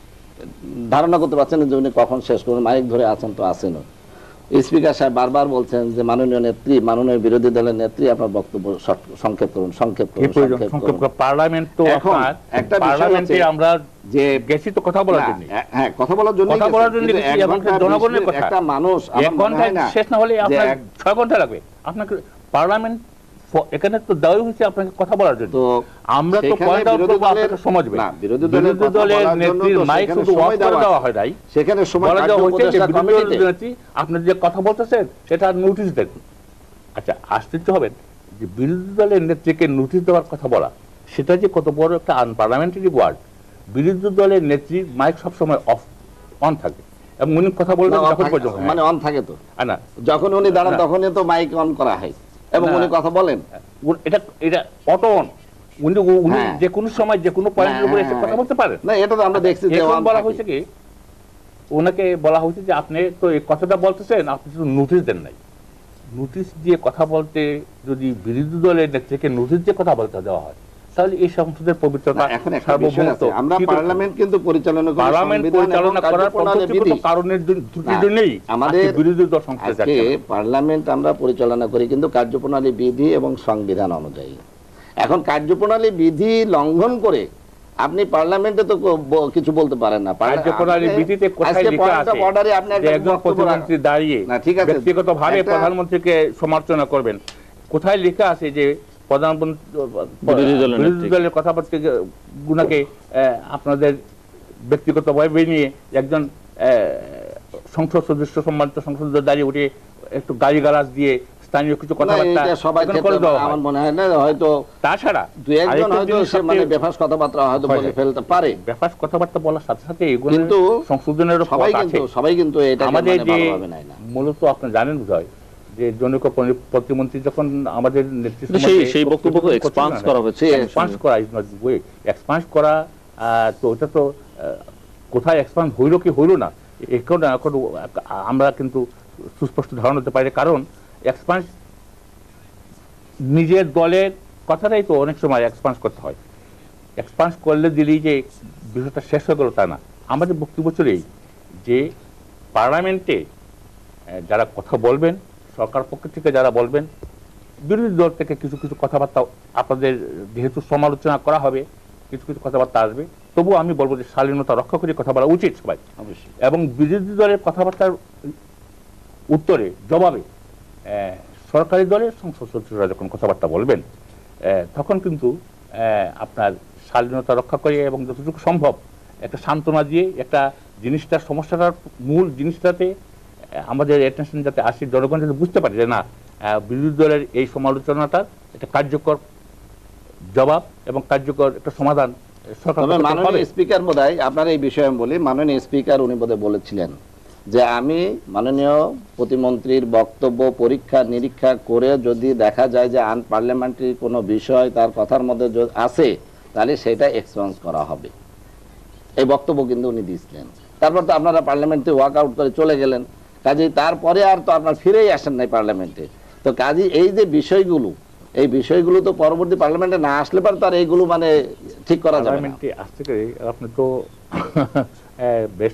ধারণা করতে পারছেন যে উনি কখন শেষ করবেন। মাইক ধরে আছেন তো আছেনও। স্পিকার সাহেব বারবার বলছেন যে মাননীয় নেত্রী, মাননীয় বিরোধী দলের নেত্রী, আপনার বক্তব্য সংক্ষেপ করুন, সংক্ষেপ করুন। পার্লামেন্ট তো একটা পার্লামেন্টে আমরা যে গেছি তো কথা বলার জন্য, হ্যাঁ কথা বলার জন্য, জনগণের কথা, একটা মানুষ 1 ঘন্টায় শেষ না হলে আপনার 6 ঘন্টা লাগবে। আপনাকে পার্লামেন্ট এখানে তো দেওয়া হয়েছে আপনাকে কথা বলার জন্য, আমরা তো পয়েন্ট আউট করব, আপনাকে সমাজবে না। বিরোধী দলের নেত্রীর মাইক শুধু অফ করে দেওয়া হয় নাই, সেখানে সময় আপনি যে কথা বলতেছেন সেটা নোটিশ দেন। আচ্ছা, আশ্চর্য হবেন যে বিরোধী দলের নেত্রীকে নোটিশ দেওয়ার কথা বলা, সেটা যে কত বড় একটা আনপার্লামেন্টারি ওয়ার্ড। বিরোধী দলের নেত্রী মাইক সবসময় অন থাকে এবং উনি কথা বলবেন যখন পর্যন্ত মানে অন থাকে, তো না যখন উনি দাঁড়ান তখনই তো মাইক অন করা হয় এবং উনি কথা বলেন। এটা অটো অন, উনি যে কোনো সময় যে কোনো পয়েন্টের উপরে এসে কথা বলতে পারেন। না, এটা তো আমরা দেখছি যে এখন বলা হয়েছে কি ওনাকে বলা হয়েছে যে আপনি তো এই কথাটা বলতেছেন, আপনি শুধু নোটিশ দেন নাই। নোটিশ দিয়ে কথা বলতে যদি বিরোধী দলের নেত্রীকে নোটিশ দিয়ে কথা বলতে দেওয়া হয়, তাহলে এই সংসদের পবিত্রতা, এখন একটা বিষয় আছে, আমরা পার্লামেন্ট কিন্তু পরিচালনা করি পার্লামেন্ট পরিচালনা করার পদ্ধতিগত কারণের ত্রুটির জন্যই আমাদের বিরোধী দল সংসদে আজকে পার্লামেন্ট আমরা পরিচালনা করি কিন্তু কার্যপ্রণালী বিধি এবং সংবিধান অনুযায়ী। এখন কার্যপ্রণালী বিধি লঙ্ঘন করে আপনি পার্লামেন্টে তো কিছু বলতে পারেন না। কার্যপ্রণালী বিধিতে কোথায় লেখা আছে যে একজন প্রতিমন্ত্রী দাঁড়িয়ে ব্যক্তিগতভাবে প্রধানমন্ত্রীকে সমালোচনা করবেন? কোথায় লেখা আছে যে বিরোধী দলের কথাবার্তা গুনাকে আপনাদের ব্যক্তিগতভাবে নিয়ে একজন সংসদ সদস্য, সম্মানিত সংসদ দাঁড়িয়ে উঠে একটু গালিগালাজ দিয়ে স্থানীয় কিছু কথাবার্তা আমার মনে হয় না, হয়তো তাছাড়া দুই একজন হয়তো মানে বেফাস কথাবার্তা হয়তো বলে ফেলতে পারে। বেফাস কথাবার্তা বলার সাথে সাথে কিন্তু সংশোধনের সবাই কিন্তু এটা আমাদের যে মূলত আপনি জানেন বোধহয় যে জনৈক প্রতিমন্ত্রী যখন আমাদের নেতৃত্বে সেই বক্তব্যকে এক্সপান্স করা হচ্ছে, এক্সপান্স করা, তো ওটা তো কোথায় এক্সপান্স হইল কি হইল না এখন আমরা কিন্তু সুস্পষ্ট ধারণা হতে পারি। কারণ এক্সপান্স নিজের দলের কথাটাই তো অনেক সময় এক্সপান্স করতে হয়। এক্সপান্স করলে দিলেই যে বিষয়টা শেষ হয়ে গেল তা না। আমাদের বক্তব্য ছিল এই যে পার্লামেন্টে যারা কথা বলবেন, সরকার পক্ষ থেকে যারা বলবেন, বিরোধী দল থেকে কিছু কিছু কথাবার্তা আপনাদের যেহেতু সমালোচনা করা হবে, কিছু কিছু কথাবার্তা আসবে, তবু আমি বলবো যে শালীনতা রক্ষা করে কথা বলা উচিত সবাই। এবং বিরোধী দলের কথাবার্তার উত্তরে জবাবে সরকারি দলের সংসদ সদস্যরা যখন কথাবার্তা বলবেন তখন কিন্তু আপনার শালীনতা রক্ষা করে এবং যতটুকু সম্ভব একটা সান্ত্বনা দিয়ে একটা জিনিসটার সমস্যাটার মূল জিনিসটাতে আমাদের অ্যাটেনশন যাতে আসে, জনগণ যাতে বুঝতে পারে যে না বিরোধী দলের এই সমালোচনাটার একটা কার্যকর জবাব এবং কার্যকর একটা সমাধান সরকার। মাননীয় স্পিকার বোধহয় আপনার এই বিষয়ে আমি বলি, মাননীয় স্পিকার উনি বোধহয় বলেছিলেন যে আমি মাননীয় প্রতিমন্ত্রীর বক্তব্য পরীক্ষা নিরীক্ষা করে যদি দেখা যায় যে আনপার্লামেন্টারি কোনো বিষয় তার কথার মধ্যে আছে তাহলে সেটা এক্সপেন্স করা হবে, এই বক্তব্য কিন্তু উনি দিয়েছিলেন। তারপর তো আপনারা পার্লামেন্টে ওয়াক আউট করে চলে গেলেন, কাজেই তারপরে আর তো আপনার ফিরেই আসেন নাই পার্লামেন্টে। তো কাজেই এই যে বিষয়গুলো, এই বিষয়গুলো তো পরবর্তী পার্লামেন্টে না আসলে পর তার এইগুলো মানে ঠিক করা যাবে না। আসতে আপনি তো বেশ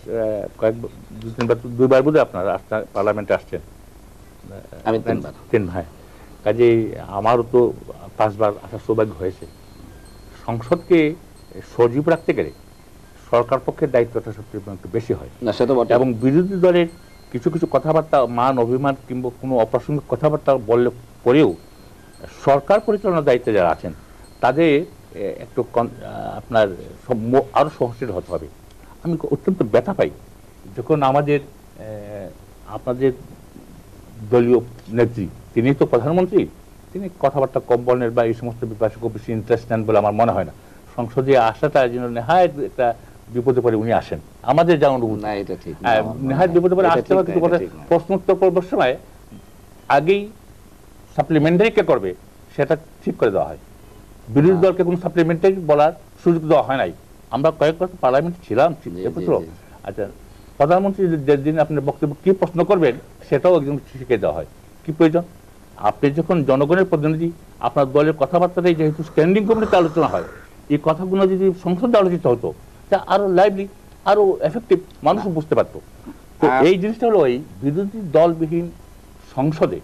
দুইবার বোধ আপনার পার্লামেন্টে আসছেন। আমি 3 ভাই, কাজেই আমারও তো 5 বার আসার সৌভাগ্য হয়েছে। সংসদকে সজীব রাখতে গেলে সরকার পক্ষের দায়িত্বটা সবচেয়ে একটু বেশি হয় না, সেটা বটে। এবং বিরোধী দলের কিছু কিছু কথাবার্তা মান অভিমান কিংবা কোনো অপ্রাসঙ্গিক কথাবার্তা বললে পরেও সরকার পরিচালনার দায়িত্বে যারা আছেন তাদের একটু আপনার আরো সহনশীল হতে হবে। আমি অত্যন্ত ব্যথা পাই যখন আমাদের আপনাদের দলীয় নেত্রী, তিনি তো প্রধানমন্ত্রী, তিনি কথাবার্তা কম বলেন বা এই সমস্ত ব্যাপারে খুব বেশি ইন্টারেস্ট নেন বলে আমার মনে হয় না। সংসদে আসাটা যেন নেহায় একটা বিপদে পড়ে উনি আসেন, আমাদের যা অনুভূতি নেহায় বিপদে পড়ে আসতে হবে। কিন্তু প্রশ্ন উত্তর করবার সময় আগেই সাপ্লিমেন্টারি কে করবে সেটা ঠিক করে দেওয়া হয়, বিরোধী দলকে কোনো সাপ্লিমেন্টারি বলার সুযোগ দেওয়া হয় নাই। আমরা কয়েকবার পার্লামেন্টে ছিলাম। আচ্ছা, প্রধানমন্ত্রী যেদিন আপনার বক্তব্য কি প্রশ্ন করবেন সেটাও একদম শিখে দেওয়া হয়। কি প্রয়োজন? আপনি যখন জনগণের প্রতিনিধি, আপনার দলের কথাবার্তাটাই যেহেতু স্ট্যান্ডিং কমিটিতে আলোচনা হয়, এই কথাগুলো যদি সংসদে আলোচিত হতো তা আরো লাইভলি, আরো এফেক্টিভ, মানুষও বুঝতে পারতো। তো এই জিনিসটা হলো এই বিরোধী দলবিহীন সংসদে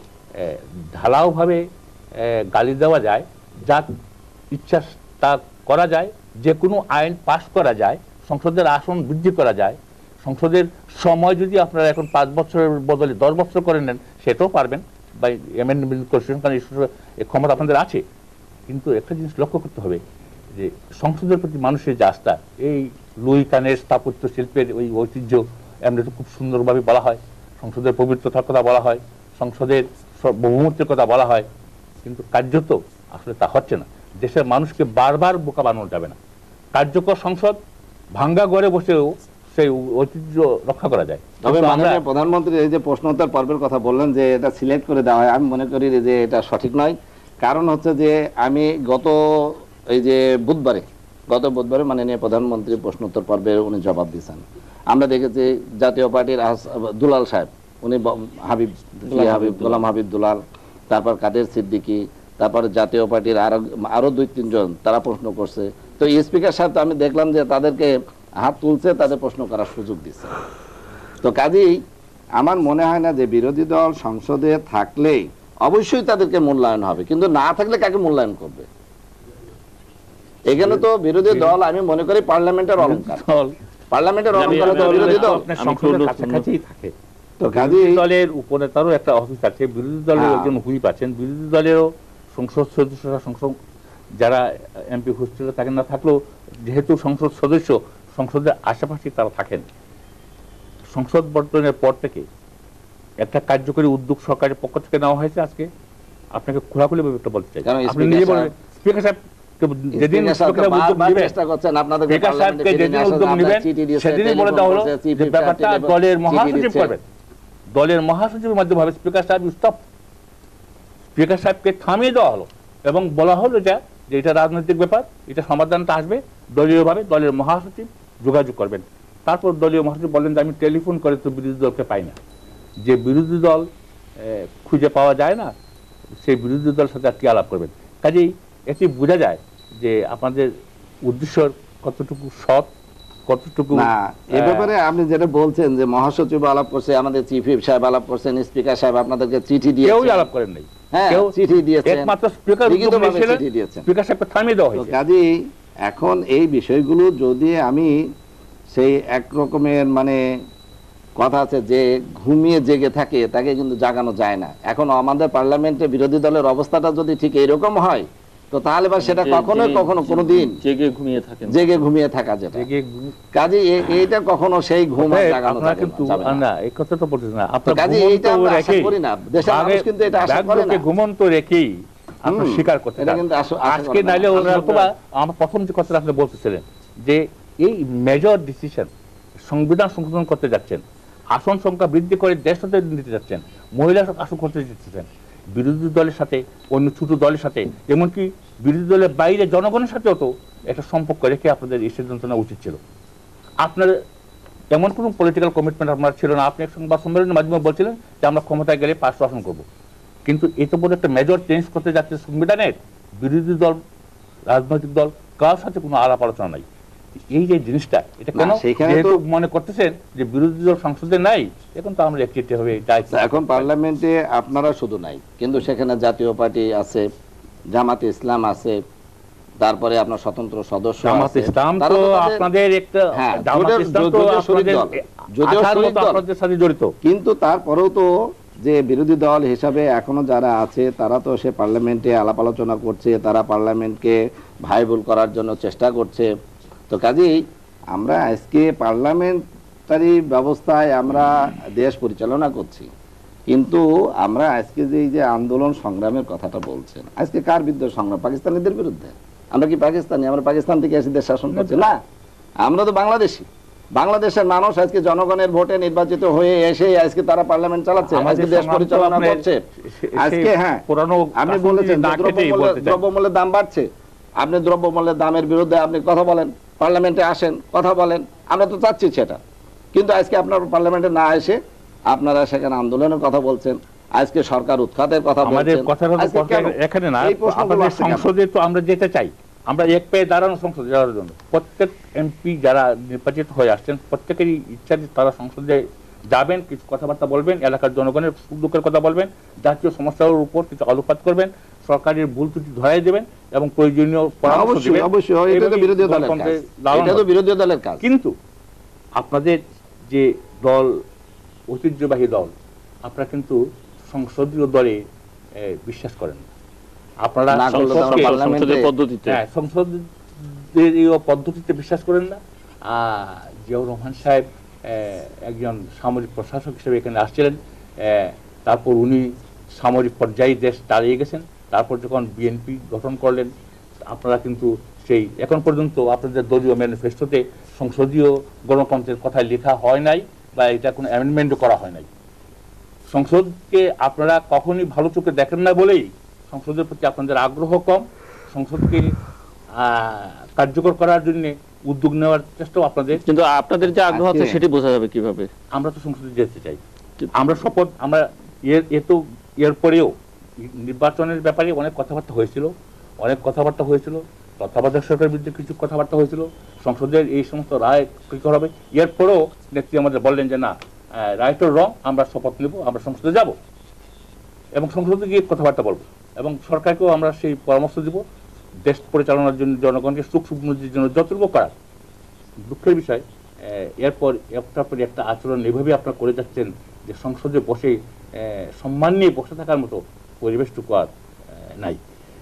ঢালাও ভাবে গালি দেওয়া যায়, যা ইচ্ছা তা করা যায়, যে কোনো আইন পাশ করা যায়, সংসদের আসন বৃদ্ধি করা যায়, সংসদের সময় যদি আপনারা এখন 5 বছরের বদলে 10 বছর করে নেন সেটাও পারবেন বা অ্যামেন্ডমেন্ট কনস্টিটিউশন, কারণ এই ক্ষমতা আপনাদের আছে। কিন্তু একটা জিনিস লক্ষ্য করতে হবে যে সংসদের প্রতি মানুষের যে আস্থা, এই লুই কানের স্থাপত্য শিল্পের ওই ঐতিহ্য এমনি তো খুব সুন্দরভাবে বলা হয়, সংসদের পবিত্রতার কথা বলা হয়, সংসদের বহুমূর্তির কথা বলা হয়, কিন্তু কার্যত আসলে তা হচ্ছে না। দেশের মানুষকে বারবার বোকা বানানো যাবে না। কার্যকর সংসদ ভাঙ্গা ঘরে বসেও সেই ঐতিহ্য রক্ষা করা যায়। তবে মাননীয় প্রধানমন্ত্রী এই যে প্রশ্নোত্তর পর্বের কথা বললেন যে এটা সিলেক্ট করে দেওয়া হয়, আমি মনে করি যে এটা সঠিক নয়। কারণ হচ্ছে যে আমি গত এই যে বুধবারে গত বুধবারে মাননীয় প্রধানমন্ত্রী প্রশ্নোত্তর পর্বে উনি জবাব দিয়েছেন। আমরা দেখেছি জাতীয় পার্টির দুলাল সাহেব, উনি গোলাম হাবিব দুলাল, তারপর কাদের সিদ্দিকী, তারপর জাতীয় পার্টির আরো 2-3 জন তারা প্রশ্ন করছে। তো স্পিকার সাহেব তো আমি দেখলাম যে তাদেরকে হাত তুলছে, তাদের প্রশ্ন করার সুযোগ দিচ্ছে। তো কাজেই আমার মনে হয় না যে বিরোধী দল সংসদে থাকলেই অবশ্যই তাদেরকে মূল্যায়ন হবে, কিন্তু না থাকলে কাকে মূল্যায়ন করবে? এখানে তো বিরোধী দল আমি মনে করি পার্লামেন্টের অলংকার, পার্লামেন্টের অলংকার তো বিরোধী দল। সংসদের কাছাকাছি থাকে। তো কাজেই দলের উপনেতারও একটা অফিস আছে, বিরোধী দলের একজন হুইপ আছেন, বিরোধী দলেরও সংসদ সদস্যরা, সংসদ যারা এমপি হোস্টেলে থাকেন না থাকলেও যেহেতু সংসদ সদস্য, সংসদের আশেপাশে তারা থাকেন। সংসদ বর্তনের পর থেকে একটা কার্যকরী উদ্যোগ সরকারের পক্ষ থেকে নেওয়া হয়েছে। আজকে আপনাকে খোলাখুলি ভাবে একটা বলতে চাই, আপনি নিজে বলেন স্পিকার সাহেব যেদিন উদ্যোগ নেবেন সেদিনই বলে দেওয়া হলো যে ব্যাপারটা দলের মহাসচিব করবেন, দলের মহাসচিবের মাধ্যমে হবে। স্পিকার সাহেব স্টপ, স্পিকার সাহেবকে থামিয়ে দেওয়া হলো এবং বলা হলো যে এটা রাজনৈতিক ব্যাপার, এটা সমাধানটা আসবে দলীয়ভাবে, দলের মহাসচিব যোগাযোগ করবেন। তারপর দলীয় মহাসচিব বলেন যে আমি টেলিফোন করে তো বিরোধী দলকে পাই না, যে বিরোধী দল খুঁজে পাওয়া যায় না সেই বিরোধী দলের সাথে আর কি আলাপ করবেন। কাজেই এটি বোঝা যায় যে আপনাদের উদ্দেশ্য কতটুকু সৎ, কতটুকু না। এ ব্যাপারে আপনি যেটা বলছেন যে মহাসচিব আলাপ করছে, আমাদের চিফ হুইপ সাহেব আলাপ করছেন, স্পিকার সাহেব আপনাদেরকে চিঠি দিয়েছেন, কেউই আলাপ করেন নাই, কেউ চিঠি দিয়েছেন, একমাত্র স্পিকার চিঠি দিয়েছেন, স্পিকার সাহেবকে থামিয়ে দেওয়া হয়েছে। কাজেই এখন এই বিষয়গুলো যদি আমি সেই এক রকমের মানে কথা আছে যে ঘুমিয়ে জেগে থাকে তাকে কিন্তু জাগানো যায় না। এখন আমাদের পার্লামেন্টে বিরোধী দলের অবস্থাটা যদি ঠিক এরকম হয় তো তাহলে বা সেটা কখনো কোনোদিন জেগে ঘুমিয়ে থাকা যেটা, কাজে এইটা কখনো সেই ঘুম জাগানো যাবে না। এই কথা তো বলছেন না, আপনারা কাজে এইটা আমরা আশা করি না, দেশের মানুষ কিন্তু এটা আশা করে না। ঘুমন্ত রেখেই আপনারা স্বীকার করতে আজকে নাইলে অথবা আমার প্রথম যে কথাটা আপনি বলতেছিলেন যে এই মেজর ডিসিশন সংবিধান সংশোধন করতে যাচ্ছেন, আসন সংখ্যা বৃদ্ধি করে দেশটাতে নিতে যাচ্ছেন, মহিলা আসন করতে যাচ্ছেন, বিরোধী দলের সাথে অন্য ছোট দলের সাথে এমনকি বিরোধী দলের বাইরে জনগণের সাথেও তো একটা সম্পর্ক রেখে আপনাদের এই সিদ্ধান্ত নেওয়া উচিত ছিল। আপনার এমন কোনো পলিটিক্যাল কমিটমেন্ট আপনার ছিল না। আপনি এক সংবাদ সম্মেলনের মাধ্যমে বলছিলেন যে আমরা ক্ষমতায় গেলে 500 আসন করবো, কিন্তু এত বড় একটা মেজর চেঞ্জ করতে যাচ্ছে সংবিধানের, বিরোধী দল রাজনৈতিক দল কার সাথে কোনো আলাপ আলোচনা নাই। এই যে জিনিসটা এটা কেন যেহেতু মনে করতেছেন যে বিরোধী দল সংসদে নাই, এখন তো আমরা একটি হবে। এখন পার্লামেন্টে আপনারা শুধু নাই, কিন্তু সেখানে জাতীয় পার্টি আছে, জামাতে ইসলাম আছে, তারপরে আপনার স্বতন্ত্র সদস্য জামাতে ইসলাম তো আপনাদের একটা জামাতে ইসলাম তো আপনাদের সাথে জড়িত, কিন্তু তারপরেও তো যে বিরোধী দল হিসাবে এখনো যারা আছে তারা তো সে পার্লামেন্টে আলাপ আলোচনা করছে, তারা পার্লামেন্টকে ভাইবল করার জন্য চেষ্টা করছে। তো কাজেই আমরা আজকে পার্লামেন্টারি ব্যবস্থায় আমরা দেশ পরিচালনা করছি, কিন্তু আমরা আজকে যে আন্দোলন সংগ্রামের কথাটা বলছেন, আজকে কার বিরুদ্ধে সংগ্রাম? পাকিস্তানিদের বিরুদ্ধে। আমরা কি পাকিস্তানি? আমরা পাকিস্তান থেকে এসে দেশ শাসন করছি না, আমরা তো বাংলাদেশি। বাংলাদেশের মানুষ আজকে জনগণের ভোটে নির্বাচিত হয়ে এসে আজকে তারা পার্লামেন্ট চালাচ্ছে, আজকে দেশ পরিচালনা করছে। আজকে আপনি বলেছেন দ্রব্যমূল্যের দাম বাড়ছে, আপনি দ্রব্যমূল্যের দামের বিরুদ্ধে আপনি কথা বলেন, পার্লামেন্টে আসেন, কথা বলেন, আমরা তো চাচ্ছি সেটা। কিন্তু আজকে আপনার পার্লামেন্টে না এসে আপনারা সেখানে আন্দোলনের কথা বলছেন, আজকে সরকার উৎখাতের কথা বলছেন। আমাদের কথাটা এখানে না, আমাদের সংসদে তো আমরা যেতে চাই, আমরা এক পেয়ে দাঁড়ানো সংসদে যাওয়ার জন্য। প্রত্যেক এমপি যারা নির্বাচিত হয়ে আসছেন প্রত্যেকেরই ইচ্ছা যে তারা সংসদে যাবেন, কিছু কথাবার্তা বলবেন, এলাকার জনগণের সুখ দুঃখের কথা বলবেন, জাতীয় সমস্যার উপর কিছু আলোকপাত করবেন, সরকারের ভুল ত্রুটি ধরাই দেবেন এবং প্রয়োজনীয় পরামর্শ দিবেন। কিন্তু আপনাদের যে দল ঐতিহ্যবাহী দল, আপনারা কিন্তু সংসদীয় দলে বিশ্বাস করেন না। আপনারা সংসদের পদ্ধতিতে বিশ্বাস করেন না। জিয়াউর রহমান সাহেব একজন সামরিক প্রশাসক হিসেবে এখানে আসছিলেন, তারপর উনি সামরিক পর্যায়ে দেশ দাঁড়িয়ে গেছেন, তারপর যখন বিএনপি গঠন করলেন, আপনারা কিন্তু সেই এখন পর্যন্ত আপনাদের দলীয় ম্যানিফেস্টোতে সংসদীয় গণতন্ত্রের কথা লেখা হয় নাই বা এটা কোনো অ্যামেন্ডমেন্টও করা হয় নাই। সংসদকে আপনারা কখনই ভালো চোখে দেখেন না বলেই সংসদের প্রতি আপনাদের আগ্রহ কম, সংসদকে কার্যকর করার জন্য উদ্যোগ নেওয়ার চেষ্টাও আপনাদের। কিন্তু আপনাদের যে আগ্রহ আছে আজকে- সেটি বোঝা যাবে কিভাবে? আমরা তো সংসদে যেতে চাই, আমরা শপথ, আমরা এর পরেও নির্বাচনের ব্যাপারে অনেক কথাবার্তা হয়েছিল, তত্ত্বাবধায়ক সরকারের বিরুদ্ধে কিছু কথাবার্তা হয়েছিল, সংসদের এই সমস্ত রায় কি করা হবে। এরপরেও নেত্রী আমাদের বললেন যে না, রায়টা রং, আমরা শপথ নেব, আমরা সংসদে যাব এবং সংসদে গিয়ে কথাবার্তা বলবো এবং সরকারকেও আমরা সেই পরামর্শ দিব দেশ পরিচালনার জন্য, জনগণকে সুখ সমৃদ্ধির জন্য যতটুকু করার। দুঃখের বিষয়, এরপর একটার পর একটা আচরণ এভাবে আপনারা করে যাচ্ছেন যে সংসদে বসে সম্মান নিয়ে বসে থাকার মতো পরিবেশটুকু আর নাই।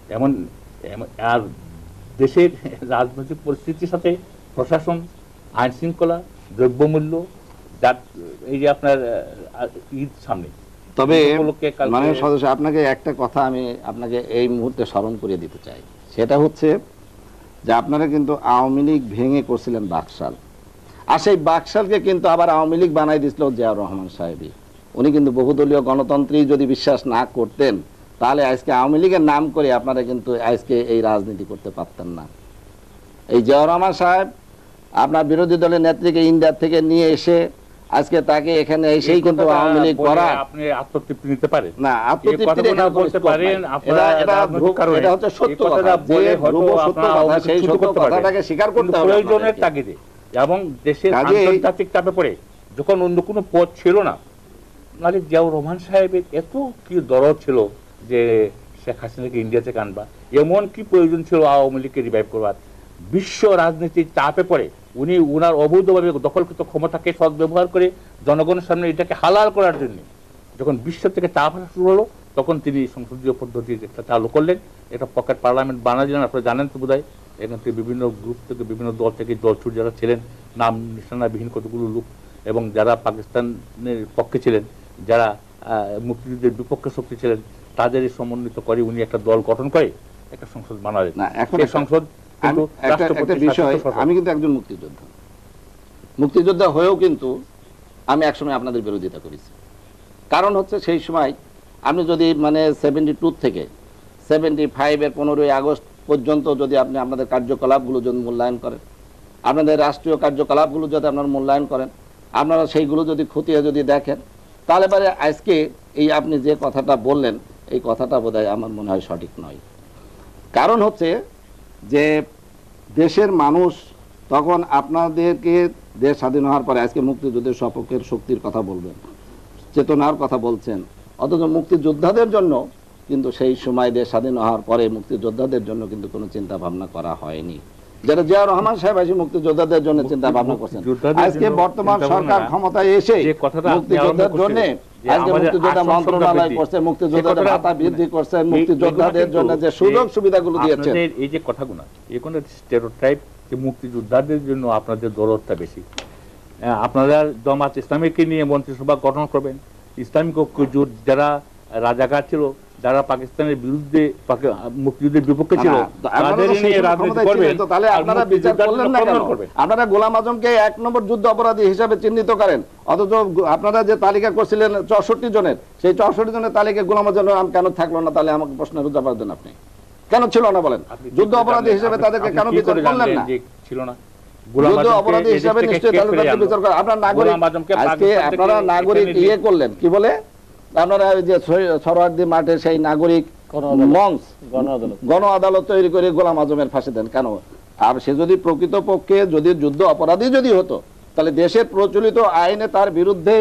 আর দেশের রাজনৈতিক পরিস্থিতির সাথে প্রশাসন, আইন শৃঙ্খলা, দ্রব্যমূল্য, যার এই যে আপনার ঈদ সামনে, তবে উপলক্ষে কালকে- মাননীয় সদস্য, আপনাকে একটা কথা আমি আপনাকে এই মুহূর্তে স্মরণ করিয়ে দিতে চাই। সেটা হচ্ছে যে আপনারা কিন্তু আওয়ামী লীগ ভেঙে করছিলেন বাকশাল, আর সেই বাকশালকে কিন্তু আবার আওয়ামী লীগ বানাই দিয়েছিল জিয়াউর রহমান সাহেবই। উনি কিন্তু বহুদলীয় গণতন্ত্রেই যদি বিশ্বাস না করতেন তাহলে আজকে আওয়ামী লীগের নাম করে আপনারা কিন্তু আজকে এই রাজনীতি করতে পারতেন না। এই জিয়াউর রহমান সাহেব আপনার বিরোধী দলের নেত্রীকে ইন্ডিয়া থেকে নিয়ে এসে আজকে তাকে এখানে এসেই কিন্তু আওয়ামী লীগ করা, আপনি আত্মতৃপ্তি নিতে পারেন না আত্মতৃপ্তির এখানে কোনো বলতে scope পারেন নাই। আপনারা এটা রাজনৈতিক কারণে এটা হচ্ছে সত্য এই কথা, কথাটা যে বলে হয়তো ধ্রুব সত্য আপনারা কথা, সেই অবশ্যই সত্য করতে পারবেন। কথাটাকে স্বীকার করতে কিন্তু হবে প্রয়োজনের আপনাদেরকে। তাগিদে এবং দেশের কাজেই- আন্তর্জাতিক চাপে পড়ে যখন অন্য কোনো পথ ছিল না, নাহলে জিয়াউর রহমান সাহেবের এত কি দরদ ছিল যে শেখ হাসিনাকে ইন্ডিয়া থেকে আনবা, এমন কি প্রয়োজন ছিল আওয়ামী লীগকে রিভাইভ করবার। বিশ্ব রাজনীতির চাপে পড়ে উনি উনার অবৈধভাবে দখলকৃত ক্ষমতাকে সদ্ব্যবহার করে জনগণের সামনে এটাকে হালাল করার জন্য যখন বিশ্ব থেকে চাপ আসা শুরু হলো, তখন তিনি সংসদীয় পদ্ধতির একটা চালু করলেন, একটা পকেট পার্লামেন্ট বানা দিলেন। আপনারা জানেন তো বোধহয়, এখান থেকে বিভিন্ন গ্রুপ থেকে, বিভিন্ন দল থেকে, দলছুট যারা ছিলেন, নাম নিশানাবিহীন কতগুলো লোক, এবং যারা পাকিস্তানের পক্ষে ছিলেন, যারা মুক্তিযুদ্ধের বিপক্ষে শক্তি ছিলেন, তাদের সমন্বিত করে উনি একটা দল গঠন করে একটা সংসদ বানালেন। না, এখন সেই একটা- সংসদ কিন্তু একটা রাষ্ট্রপতির বিষয়, শাসিত সরকার। আমি কিন্তু একজন মুক্তিযোদ্ধা হয়েও কিন্তু আমি একসময় আপনাদের বিরোধিতা করেছি। কারণ হচ্ছে সেই সময় আপনি যদি মানে 72 থেকে 75-এর 15ই আগস্ট পর্যন্ত যদি আপনি আপনাদের কার্যকলাপগুলো যদি মূল্যায়ন করেন, আপনাদের রাষ্ট্রীয় কার্যকলাপগুলো যদি আপনারা মূল্যায়ন করেন, আপনারা সেইগুলো যদি খতিয়ে যদি দেখেন, তাহলে পরে আজকে এই আপনি যে কথাটা বললেন, এই কথাটা বোধহয় আমার মনে হয় সঠিক নয়। কারণ হচ্ছে যে দেশের মানুষ তখন আপনাদেরকে দেশ স্বাধীন হওয়ার পরে আজকে মুক্তিযুদ্ধের সপক্ষের শক্তির কথা বলবেন, চেতনার কথা বলছেন, অথচ মুক্তিযোদ্ধাদের জন্য কিন্তু সেই সময় দেশ স্বাধীন হওয়ার পরে মুক্তিযোদ্ধাদের জন্য কিন্তু কোনো চিন্তা ভাবনা করা হয়নি, যেটা জিয়াউর রহমান সাহেব আজকে মুক্তিযোদ্ধাদের জন্য চিন্তা ভাবনা করছেন। মুক্তিযোদ্ধাদের আজকে জন্য বর্তমান চিন্তা সরকার ভাবনা, ক্ষমতায় এসে যে কথাটা আপনি মুক্তিযোদ্ধার আরম্ভ জন্য করছিলেন, যে আজকে আমাদের মুক্তিযোদ্ধা আসন মন্ত্রণালয় সংখ্যা করছে, বৃদ্ধি, মুক্তিযোদ্ধাদের সে কথাটা ভাতা বৃদ্ধি করছেন, এই- মুক্তিযোদ্ধাদের এগুলো জন্য কিন্তু যে সুযোগ সুবিধাগুলো দিয়েছেন। আপনাদের এই যে কথাগুলো, এগুলো স্টেরিওটাইপ, যে মুক্তিযোদ্ধাদের জন্য আপনাদের দরদটা বেশি। আপনারা জামাত ইসলামীকে নিয়ে মন্ত্রিসভা গঠন করবেন, ইসলামিক ঐক্য জোট যারা রাজাকার ছিল, যারা পাকিস্তানের বিরুদ্ধে মুক্তিযুদ্ধের বিপক্ষে ছিল, তাদের নিয়ে রাজনীতি করবেন। তাহলে আর আপনারা বিচার মুক্তিযোদ্ধাদের করলেন না কেন? অপমান করবেন। আপনারা গোলাম আজমকে 1 নম্বর যুদ্ধ অপরাধী হিসাবে চিহ্নিত করেন, অথচ আপনারা যে তালিকা করছিলেন 64 জনের, সেই 64 জনের তালিকায় গোলাম আজমের নাম কেন থাকলো না? তাহলে আমাকে প্রশ্নের জবাব দেন, আপনি কেন ছিল না বলেন? আপনি কি যুদ্ধ করে অপরাধী জানলেন? হিসেবে তাদেরকে আপনি কেন কি বিচার করে করলেন জানলেন না? যে ছিল না? গোলাম যুদ্ধ আজমকে অপরাধী এদেশ হিসাবে থেকে নিশ্চয়ই কে ফিরিয়ে তাদেরকে আনলো? বিচার করেন। আপনারা নাগরিক, গোলাম আজমকে আজকে পাকিস্তান থেকে আপনারা নাগরিক এখানে দিয়ে- করলেন, কি বলে আপনারা ওই যে সরোয়ার্দী মাঠে সেই নাগরিক মঞ্চ, গণ আদালত তৈরি করে গোলাম আজমের ফাঁসি দেন কেন? আর সে যদি প্রকৃতপক্ষে যদি যুদ্ধ অপরাধী যদি হতো, তাহলে দেশের প্রচলিত আইনে তার বিরুদ্ধে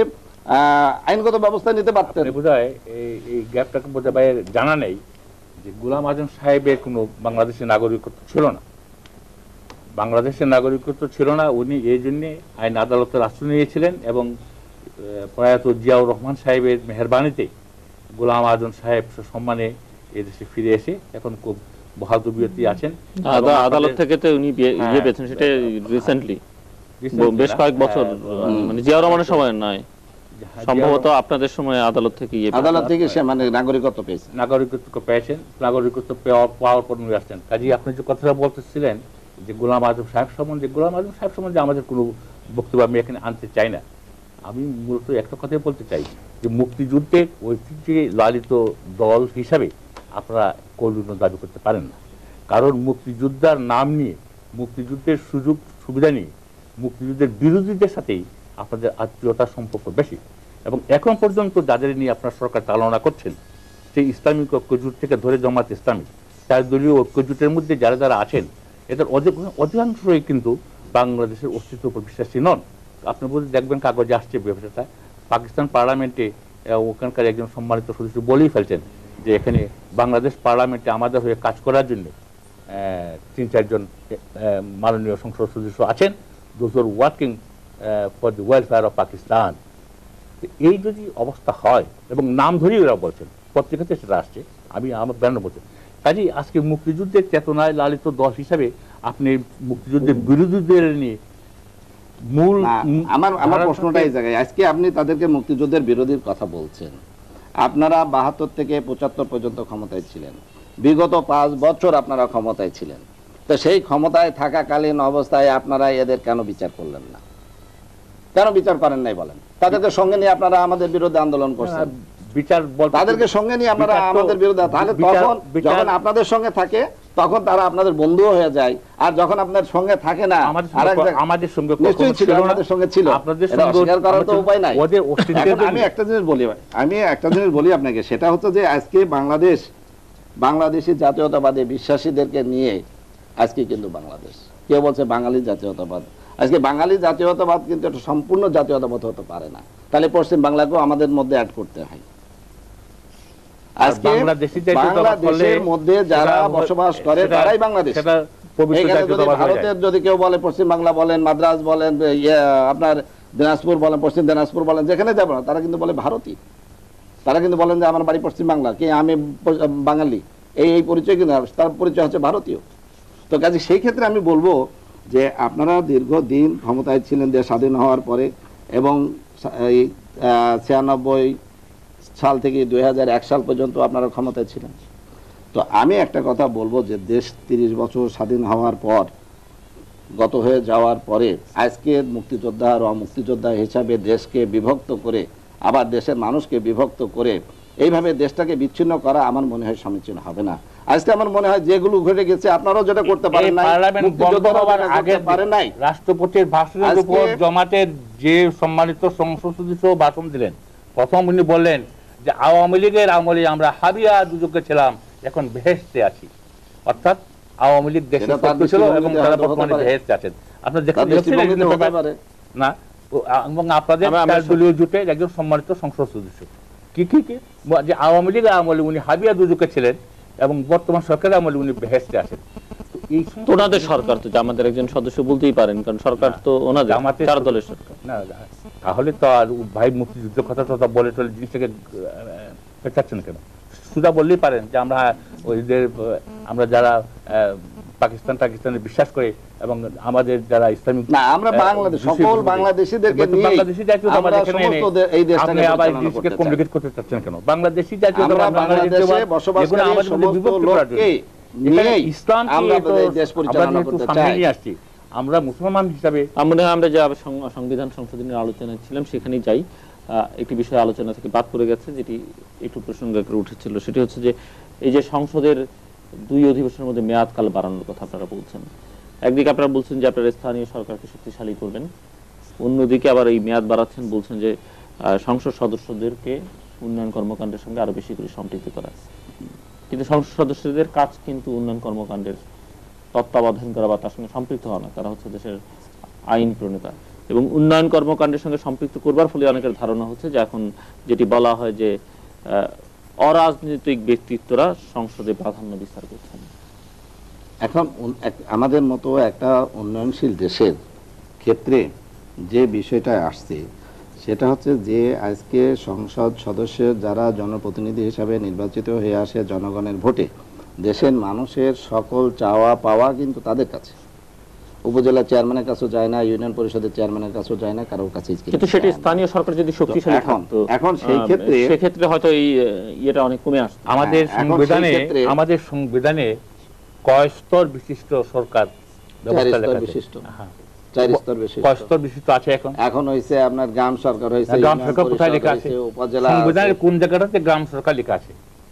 আইনগত ব্যবস্থা নিতে পারতেন। আপনি বোধহয় এই গ্যাপটাকে বোধহয় ভাইয়ের জানা নেই যে গোলাম আজম সাহেবের কোনো বাংলাদেশের নাগরিকত্ব ছিল না। বাংলাদেশের নাগরিকত্ব ছিল না, উনি এই জন্যে আইন আদালতের আশ্রয় নিয়েছিলেন এবং প্রয়াত জিয়াউর রহমান সাহেবের মেহরবানিতে গোলাম আজম সাহেব সম্মানে এদেশে ফিরে এসে এখন খুব বহাদুবিয়তি আছেন। এবং আদালত থেকে তো উনি ইয়ে পেয়েছেন, সেটা রিসেন্টলি, বেশ কয়েক বছর, মানে জিয়াউর রহমানের সময় নয়, সম্ভবত আপনাদের সময় আদালত থেকে ইয়ে আদালত থেকে সে মানে নাগরিকত্ব পেয়েছে। নাগরিকত্ব পেয়েছেন, নাগরিকত্ব পাওয়ার পর উনি আসছেন। কাজেই আপনি যে কথাটা বলতেছিলেন যে গোলাম আজম সাহেব সম্বন্ধে আমাদের কোনো বক্তব্য আমি এখানে আনতে চাই না। আমি মূলত একটা কথাই বলতে চাই যে মুক্তিযুদ্ধের ঐতিহ্যে লালিত দল হিসাবে আপনারা কোনো দাবি করতে পারেন না। কারণ মুক্তিযোদ্ধার নাম নিয়ে, মুক্তিযুদ্ধের সুযোগ সুবিধা নিয়ে, মুক্তিযুদ্ধের বিরোধীদের সাথেই আপনাদের আত্মীয়তার সম্পর্ক বেশি। এবং এখন পর্যন্ত যাদের নিয়ে আপনার সরকার চালনা করছেন, সেই ইসলামিক ঐক্যজোট থেকে ধরে জামাত ইসলামী, 4 দলীয় ঐক্যজোটের মধ্যে যারা যারা আছেন, এদের অধিকাংশই কিন্তু বাংলাদেশের অস্তিত্বের উপর বিশ্বাসী নন। আপনি বলতে দেখবেন কাগজে আসছে বিষয়টা, পাকিস্তান পার্লামেন্টে ওখানকার একজন সম্মানিত সদস্য বলেই ফেলছেন যে এখানে বাংলাদেশ পার্লামেন্টে আমাদের হয়ে কাজ করার জন্য 3-4 জন মাননীয় সংসদ সদস্য আছেন, those are working for the welfare of Pakistan. এই যদি অবস্থা হয়, এবং নাম ধরেই ওরা বলছেন, পত্রিকাতে সেটা আসছে, আমি আমার ব্যান বলছেন, কাজেই আজকে মুক্তিযুদ্ধের চেতনায় লালিত দল হিসাবে আপনি মুক্তিযুদ্ধের বিরোধীদের নিয়ে মূল আমার প্রশ্নটা এই জায়গায়, আজকে আপনি তাদেরকে মুক্তিযুদ্ধের বিরোধীর কথা বলছেন। আপনারা 72 থেকে 75 পর্যন্ত ক্ষমতায় ছিলেন, বিগত 5 বছর আপনারা ক্ষমতায় ছিলেন, তো সেই ক্ষমতায় থাকাকালীন অবস্থায় আপনারা এদের কেন বিচার করলেন না? কেন বিচার করেন নাই বলেন? তাদেরকে সঙ্গে নিয়ে আপনারা আমাদের বিরুদ্ধে আন্দোলন করছেন, বিচার তাদেরকে সঙ্গে নিয়ে আপনারা আমাদের বিরুদ্ধে, তাহলে তখন যখন আপনাদের সঙ্গে থাকে তখন তারা আপনাদের বন্ধু হয়ে যায়, আর যখন আপনাদের সঙ্গে থাকে না আমাদের সঙ্গে নিশ্চয়ই ছিল, আমাদের সঙ্গে ছিল, এটা অস্বীকার করার তো উপায় নাই। আমি একটা জিনিস বলি আপনাকে, সেটা হচ্ছে যে আজকে বাংলাদেশি জাতীয়তাবাদী বিশ্বাসীদেরকে নিয়ে আজকে কিন্তু বাংলাদেশ, কেউ বলছে বাঙালি জাতীয়তাবাদ, আজকে বাঙালি জাতীয়তাবাদ কিন্তু একটা সম্পূর্ণ জাতীয়তাবাদ হতে পারে না, তাহলে পশ্চিম বাংলাকেও আমাদের মধ্যে অ্যাড করতে হয়। আজকে বাংলাদেশের মধ্যে যারা বসবাস করে তারাই বাংলাদেশ। ভারতের যদি কেউ বলে পশ্চিম বাংলা বলেন, মাদ্রাজ বলেন, আপনার দিনাজপুর বলেন, পশ্চিম দিনাজপুর বলেন, যেখানে যাবো না তারা কিন্তু বলে ভারতী, তারা কিন্তু বলেন যে আমার বাড়ি পশ্চিম বাংলা, কে আমি বাঙালি, এই পরিচয় কিন্তু তার পরিচয় হচ্ছে ভারতীয়। তো কাজে সেই ক্ষেত্রে আমি বলবো যে আপনারা দীর্ঘদিন ক্ষমতায় ছিলেন দেশ স্বাধীন হওয়ার পরে, এবং 96 সাল থেকে 2001 সাল পর্যন্ত আপনারা ক্ষমতায় ছিলেন। তো আমি একটা কথা বলবো যে দেশ 30 বছর স্বাধীন হওয়ার পর, গত হয়ে যাওয়ার পরে আজকে মুক্তিযোদ্ধা আর অমুক্তিযোদ্ধা হিসাবে দেশকে বিভক্ত করে, আবার দেশের মানুষকে বিভক্ত করে এইভাবে দেশটাকে বিচ্ছিন্ন করা আমার মনে হয় সমীচীন হবে না। আজকে আমার মনে হয় যেগুলো ঘটে গেছে আপনারাও যেটা করতে পারেন নাই, রাষ্ট্রপতির ভাষণের উপর জামাতের যে সম্মানিত সংসদ সদস্য ভাষণ দিলেন, প্রথম উনি বললেন যে আওয়ামী লীগের আমলে আমরা হাবিয়া দুজকে ছিলাম, এখন বেহেশতে আছি। অর্থাৎ আওয়ামী লীগ দেশে ছিল এবং তারা বর্তমানে বেহেশতে আছেন। আপনারা দেখতে না, এবং আপনাদের দলীয় জোটের একজন সম্মানিত সংসদ সদস্য কি যে আওয়ামী লীগের আমলে উনি হাবিয়া দুজকে ছিলেন এবং বর্তমান সরকারের আমলে উনি বেহেশতে আছেন। ওনাদের সরকার তো আমাদের একজন সদস্য বলতেই পারেন, কারণ সরকার তো ওনাদের 4 দলের সরকার না। তাহলে তো আর ভাই মুক্তিযুদ্ধের কথা তো বলে টলে জিনিসটাকে পেটাচ্ছেন কেন? সুদা বললেই পারেন যে আমরা যারা পাকিস্তানে বিশ্বাস করে এবং আমাদের যারা ইসলামিক না, আমরা বাংলাদেশ সকল বাংলাদেশীদেরকে নিয়ে বাংলাদেশী জাতীয়তাবাদ এখানে এই দেশটাকে আবার জিনিসকে কমপ্লিকেট করতে চাচ্ছেন কেন? বাংলাদেশী জাতীয়তাবাদ বাংলাদেশে বসবাসকারী সমস্ত লোককে নিয়ে ইসলাম আমরা দেশ পরিচালনা করতে চাই। আমরা মুসলমান হিসাবে আমরা যে সংবিধান সংশোধনের আলোচনা ছিলাম সেখানেই যাই। একটি বিষয় আলোচনা থেকে বাদ পড়ে গেছে, যেটি একটু প্রসঙ্গ করে উঠেছিল, সেটি হচ্ছে যে এই যে সংসদের 2 অধিবেশনের মধ্যে মেয়াদকাল বাড়ানোর কথা আপনারা বলছেন। একদিকে আপনারা বলছেন যে আপনারা স্থানীয় সরকারকে শক্তিশালী করবেন, অন্যদিকে আবার এই মেয়াদ বাড়াচ্ছেন, বলছেন যে সংসদ সদস্যদেরকে উন্নয়ন কর্মকাণ্ডের সঙ্গে আরো বেশি করে সম্পৃক্ত করা। কিন্তু সংসদ সদস্যদের কাজ কিন্তু উন্নয়ন কর্মকাণ্ডের তত্ত্বাবধান করা বা তার সঙ্গে সম্পৃক্ত হওয়া না, তারা হচ্ছে দেশের আইন প্রণেতা। এবং উন্নয়ন কর্মকাণ্ডের সঙ্গে সম্পৃক্ত করবার ফলে অনেকের ধারণা হচ্ছে যে এখন যেটি বলা হয় যে অরাজনৈতিক ব্যক্তিত্বরা সংসদে প্রাধান্য বিস্তার করছেন। এখন আমাদের মতো একটা উন্নয়নশীল দেশের ক্ষেত্রে যে বিষয়টা আসছে সেটা হচ্ছে যে আজকে সংসদ সদস্য যারা জনপ্রতিনিধি হিসাবে নির্বাচিত হয়ে আসে জনগণের ভোটে, দেশের মানুষের সকল চাওয়া পাওয়া কিন্তু তাদের কাছে, উপজেলা চেয়ারম্যানের কাছেও যায় না, ইউনিয়ন পরিষদের চেয়ারম্যানের কাছেও যায় না, কারোর কাছে। কিন্তু সেটি স্থানীয় সরকার যদি শক্তিশালী থাকতো এখন সেই ক্ষেত্রে হয়তো এই এটা অনেক কমে আসতো। আমাদের সংবিধানে কয় স্তর বিশিষ্ট সরকার ব্যবস্থা লেখা বিশিষ্ট, 4 স্তর বিশিষ্ট, কয় স্তর বিশিষ্ট আছে এখন হইছে আপনার গ্রাম সরকার হইছে, গ্রাম সরকার কোথায় লেখা আছে? উপজেলা সংবিধানের কোন জায়গাটাতে গ্রাম সরকার লেখা আছে?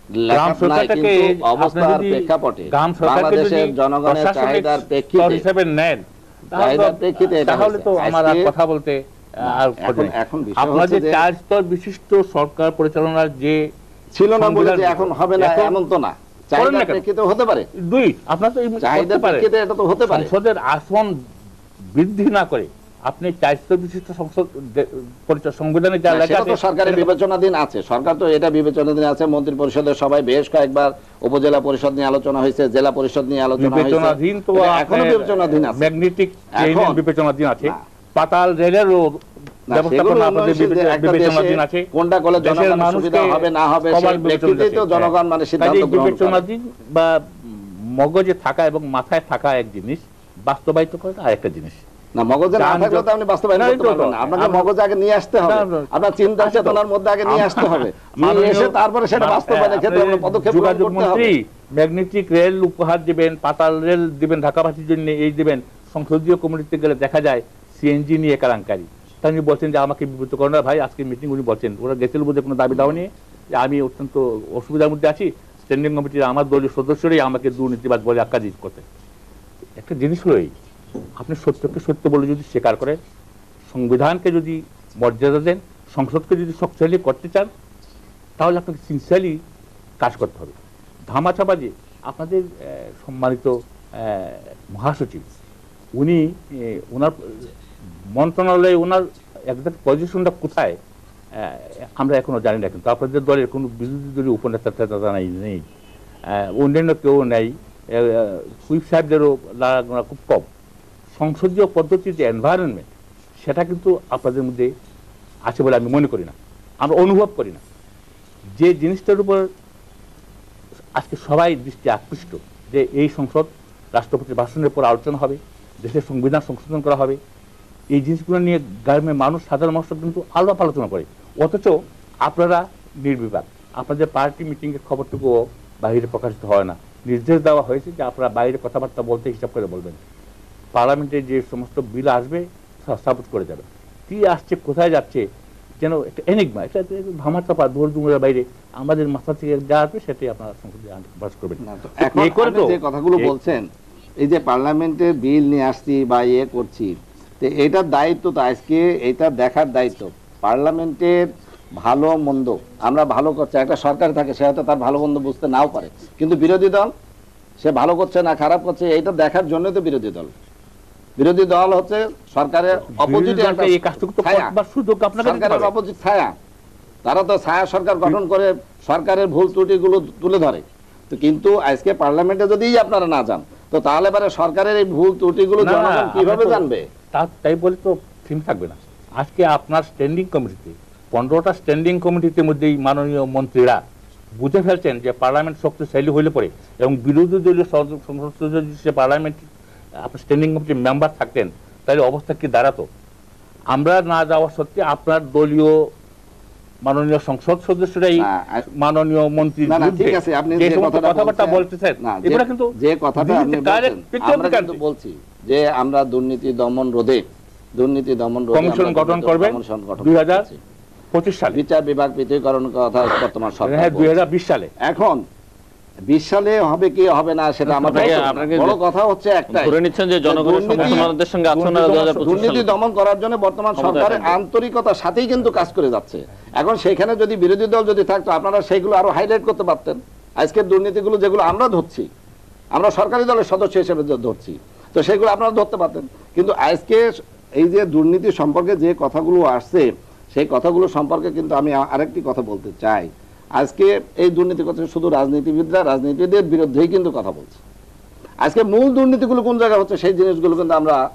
গ্রাম লেখা নাই, সরকারটাকে কিন্তু আপনি অবস্থার যদি প্রেক্ষাপটে গ্রাম সরকারকে বাংলাদেশের যদি জনগণের প্রশাসনিক চাহিদার স্তর প্রেক্ষিতে হিসেবে নেন, চাহিদার প্রেক্ষিতে এটা তাহলে তো হয়েছে। আমার আর আজকে কথা বলতে আর এখন বিষয় আপনাদের হচ্ছে যে 4 স্তর বিশিষ্ট সরকার পরিচালনার যে ছিল না বলে যে সংবিধান- এখন হবে না এখন এমন তো না, করেন চাহিদার না কেন? প্রেক্ষিতে হতে পারে, দুই আপনার তো চাহিদার প্রেক্ষিতে এটা তো হতে পারে। সংসদের আসন বৃদ্ধি না করে আপনি 4 স্তর বিশিষ্ট সংসদ সংবিধানে যা না, লেখা সেটা তো আছে সরকারের বিবেচনাধীন আছে, সরকার তো এটা বিবেচনাধীন আছে। মন্ত্রী পরিষদের সবাই বেশ কয়েকবার উপজেলা পরিষদ নিয়ে আলোচনা হয়েছে, জেলা পরিষদ নিয়ে আলোচনা হয়েছে, বিবেচনাধীন তো এটা এখনো বিবেচনাধীন আছে। ম্যাগনেটিক ট্রেনের এখন- বিবেচনাধীন আছে, না। পাতাল রেলেরও না, ব্যবস্থাপনা সেগুলো আপনাদের উন্নয়নশীল যে একটা বিবেচনাধীন দেশে আছে। কোনটা করলে দেশের জনগণের মানুষকে সুবিধা হবে না হবে সবার সেই প্রেক্ষিতেই তো বিবেচনাধীন। জনগণ মানে সিদ্ধান্ত কাজেই গ্রহণ করে। বিবেচনাধীন বা মগজে থাকা এবং মাথায় থাকা এক জিনিস, বাস্তবায়িত করা আরেকটা জিনিস। না, মগজে না যান থাকলে তো আপনি বাস্তবায়ন না, করতে এই তো পারবেন না, আপনাকে আমরা- মগজে আগে নিয়ে আসতে হবে, না, না। আপনার চিন্তা আচ্ছা তো। চেতনার মধ্যে আগে নিয়ে আসতে হবে, নিয়ে মাননীয়- এসে তারপরে সেটা বাস্তবায়নের ক্ষেত্রে আপনাদের আমরা পদক্ষেপ গ্রহণ যোগাযোগ করতে হবে। মন্ত্রী ম্যাগনেটিক রেল উপহার দিবেন, পাতাল রেল দিবেন ঢাকাবাসীর জন্য, এই দিবেন। সংসদীয় কমিটিতে গেলে দেখা যায় সিএনজি নিয়ে কেলেঙ্কারি। তাই উনি বলছেন যে আমাকে বিব্রত করেন না ভাই, আজকে মিটিং উনি বলছেন ওরা গেছিল বোধহয় কোনো দাবি দাওয়া নিয়ে, যে আমি অত্যন্ত অসুবিধার মধ্যে আছি, স্ট্যান্ডিং কমিটির আমার দলীয় সদস্যরাই আমাকে দুর্নীতিবাদ বলে আখ্যায়িত করতে। একটা জিনিস হলো এই, আপনি সত্যকে সত্য বলে যদি স্বীকার করেন, সংবিধানকে যদি মর্যাদা দেন, সংসদকে যদি শক্তিশালী করতে চান, তাহলে আপনাকে সিনসিয়ারলি কাজ করতে হবে। ধামাচাবাজি আপনাদের সম্মানিত মহাসচিব, উনি ওনার মন্ত্রণালয়ে ওনার একজাক্ট পজিশনটা কোথায় আমরা এখনো জানি না, কিন্তু আপনাদের দলের কোনো বিরোধী দলীয় উপনেতা নেই, অন্যান্য কেউ নেই, হুইপ সাহেবদেরও খুব কম। সংসদীয় পদ্ধতির যে এনভায়রনমেন্ট, সেটা কিন্তু আপনাদের মধ্যে আছে বলে আমি মনে করি না, আমরা অনুভব করি না। যে জিনিসটার উপর আজকে সবাই দৃষ্টি আকৃষ্ট, যে এই সংসদ রাষ্ট্রপতির ভাষণের পর আলোচনা হবে, দেশের সংবিধান সংশোধন করা হবে, এই জিনিসগুলো নিয়ে গ্রামের মানুষ, সাধারণ মানুষ কিন্তু আলাপ আলোচনা করে, অথচ আপনারা নির্বিবাদ। আপনাদের পার্টি মিটিংয়ের খবরটুকুও বাইরে প্রকাশিত হয় না। নির্দেশ দেওয়া হয়েছে যে আপনারা বাইরে কথাবার্তা বলতে হিসাব করে বলবেন, পার্লামেন্টে যে সমস্ত বিল আসবে সাপোর্ট করে যাবে। কি আসছে, কোথায় যাচ্ছে, যেন একটা এনিগমা, এটা ধামাচাপা দৌড় দুমড়ের বাইরে আমাদের মাথা থেকে যা আসবে সেটাই আপনারা সংসদে বাস করবেন। না, তো এখন আপনি যে কথাগুলো বলছেন, এই যে পার্লামেন্টের বিল নিয়ে আসছি বা ইয়ে করছি, তো এটার দায়িত্ব তো আজকে এটা দেখার দায়িত্ব পার্লামেন্টের ভালো মন্দ। আমরা ভালো করছি, একটা সরকার থাকে, সে হয়তো তার ভালো মন্দ বুঝতে নাও পারে, কিন্তু বিরোধী দল সে ভালো করছে না খারাপ করছে এইটা দেখার জন্য তো বিরোধী দল। বিরোধী দল হচ্ছে সরকারের অপোজিটে সরকারের অপোজিট ছায়া। তারা তো ছায়া সরকার গঠন করে সরকারের ভুল ত্রুটিগুলো তুলে ধরে। তো কিন্তু আজকে পার্লামেন্টে যদি আপনারা না যান, তো তাহলে এবারে সরকারের এই ভুল ত্রুটিগুলো জনগণ কিভাবে জানবে? তাই বলে তো থিম থাকবে না। আজকে আপনার স্ট্যান্ডিং কমিটিতে 15টা স্ট্যান্ডিং কমিটির মধ্যেই মাননীয় মন্ত্রীরা বুঝে ফেলছেন যে পার্লামেন্ট শক্তিশালী হইলে পরে এবং বিরোধী দলীয় সদস্য যদি সে পার্লামেন্ট আপনার স্ট্যান্ডিং কমিটির মেম্বার থাকতেন, তাহলে অবস্থা কি দাঁড়াতো? আমরা না যাওয়া সত্ত্বে আপনার দলীয় মাননীয় সংসদ সদস্যরাই মাননীয় মন্ত্রীর ঠিক আছে, আপনি যে যে কথাবার্তা বলতেছেন, এগুলো কিন্তু যে কথাটা আপনি বলছেন, আমরা কিন্তু বলছি যে আমরা দুর্নীতি দমন রোধে কমিশন গঠন করবেন 2025 সালে, বিচার বিভাগ পৃথকীকরণ কথা বর্তমান সরকার 2020 সালে। এখন 20 সালে হবে কি হবে না সেটা আমাদের বড় কথা হচ্ছে একটাই, ধরে নিচ্ছেন যে জনগণের সমর্থনের সঙ্গে আছেন না 2025 দুর্নীতি দমন করার জন্য বর্তমান সরকারের আন্তরিকতার সাথেই কিন্তু কাজ করে যাচ্ছে। এখন সেখানে যদি বিরোধী দল যদি থাকতো, আপনারা সেইগুলো আরো হাইলাইট করতে পারতেন। আজকের দুর্নীতিগুলো যেগুলো আমরা ধরছি, আমরা সরকারি দলের সদস্য হিসেবে ধরছি, তো সেগুলো আপনারা ধরতে পারতেন। কিন্তু আজকে এই যে দুর্নীতি সম্পর্কে যে কথাগুলো আসছে, সেই কথাগুলো সম্পর্কে কিন্তু আমি আরেকটি কথা বলতে চাই। আজকে এই দুর্নীতি কথা শুধু রাজনীতিবিদরা রাজনীতিদের বিরুদ্ধেই কিন্তু কথা বলছে। আজকে মূল দুর্নীতিগুলো কোন জায়গায় হচ্ছে সেই জিনিসগুলো কিন্তু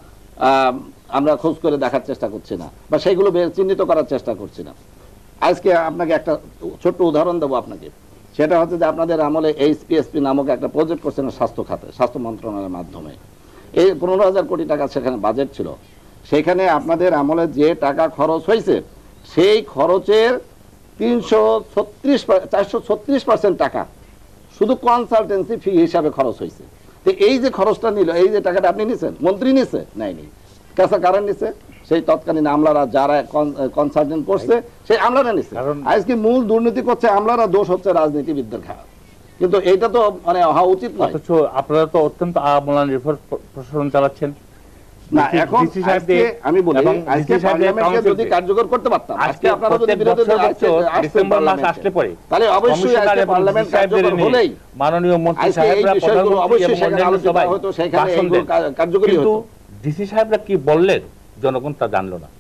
আমরা খোঁজ করে দেখার চেষ্টা করছি না, বা সেইগুলো চিহ্নিত করার চেষ্টা করছি না। আজকে আপনাকে একটা ছোট্ট উদাহরণ দেবো আপনাকে, সেটা হচ্ছে যে আপনাদের আমলে এইচপিএসপি নামক একটা প্রজেক্ট করছেন স্বাস্থ্য খাতে, স্বাস্থ্য মন্ত্রণালয়ের মাধ্যমে। এই 15,000 কোটি টাকা সেখানে বাজেট ছিল। সেখানে আপনাদের আমলে যে টাকা খরচ হয়েছে, সেই খরচের 436% টাকা শুধু কনসালটেন্সি ফি হিসাবে খরচ হয়েছে। তো এই যে খরচটা নিল, এই যে টাকাটা আপনি নিছেন, মন্ত্রী নিছে? নেয়নি। কাঁচা কারণ নিছে? সেই তৎকালীন আমলারা যারা কনসালটেন্ট করছে সেই আমলারা নিচ্ছে। আজকে মূল দুর্নীতি করছে আমলারা, দোষ হচ্ছে রাজনীতিবিদদের খারাপ। কিন্তু এটা তো মানে হওয়া উচিত নয়। অথচ আপনারা তো অত্যন্ত আমলা নির্ভর প্রশাসন চালাচ্ছেন। না, এখন আমি বলি আজকে পার্লামেন্টকে যদি কার্যকর করতে পারতাম, আজকে আপনারা যদি বিরোধী দল ডিসেম্বর মাস আসলে পরে তাহলে অবশ্যই আজকে পার্লামেন্ট কার্যকর হলেই মাননীয় মন্ত্রী সাহেবরা অবশ্যই সেখানে আলোচনা হতো, সেখানে কার্যকরী হতো। ডিসি সাহেবরা কি বললেন জনগণ তা জানলো না।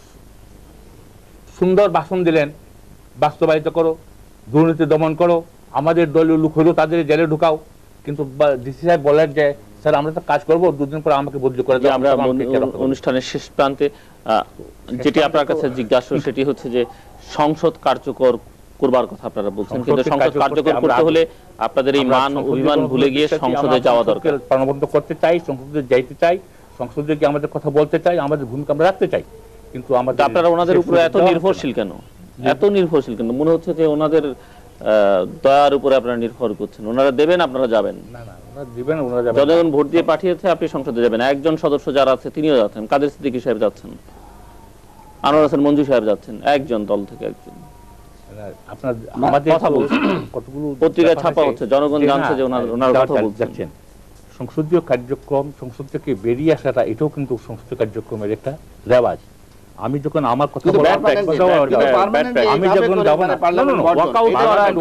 সুন্দর ভাষণ দিলেন, বাস্তবায়িত করো, দুর্নীতি দমন করো, আমাদের দলীয় লোক হলো তাদের জেলে ঢুকাও। কিন্তু ডিসি সাহেব বলেন যে স্যার আমরা তো কাজ করবো, দুদিন পর আমাকে বদলি করে দেবো। আমরা অনুষ্ঠানের শেষ প্রান্তে যেটি আপনার কাছে জিজ্ঞাসা সেটি হচ্ছে যে সংসদ কার্যকর করবার কথা আপনারা বলছেন, কিন্তু সংসদ কার্যকর করতে হলে আপনাদের এই মান অভিমান ভুলে গিয়ে সংসদে যাওয়া দরকার। প্রাণবন্ত করতে চাই, সংসদে যাইতে চাই, সংসদে গিয়ে আমাদের কথা বলতে চাই, আমাদের ভূমিকা আমরা রাখতে চাই। কিন্তু আমাদের আপনারা ওনাদের উপরে এত নির্ভরশীল কেন? এত নির্ভরশীল কেন? মনে হচ্ছে যে ওনাদের দয়ার উপরে আপনারা নির্ভর করছেন। ওনারা দেবেন, আপনারা যাবেন। জনগণ ভোট দিয়ে পাঠিয়েছে, আপনি সংসদে যাবেন। একজন সদস্য যারা আছে তিনিও যাচ্ছেন, কাদের সিদ্দিকী সাহেব যাচ্ছেন, আনোয়ার হোসেন মঞ্জু সাহেব যাচ্ছেন, একজন দল থেকে একজন। পত্রিকায় ছাপা হচ্ছে, জনগণ জানছে যে ওনার কথা বলছেন। সংসদীয় কার্যক্রম, সংসদ থেকে বেরিয়ে আসাটা এটাও কিন্তু সংসদীয় কার্যক্রমের একটা রেওয়াজ। আমি যখন আমার কথা আমি যখন যাব না ওয়াকআউট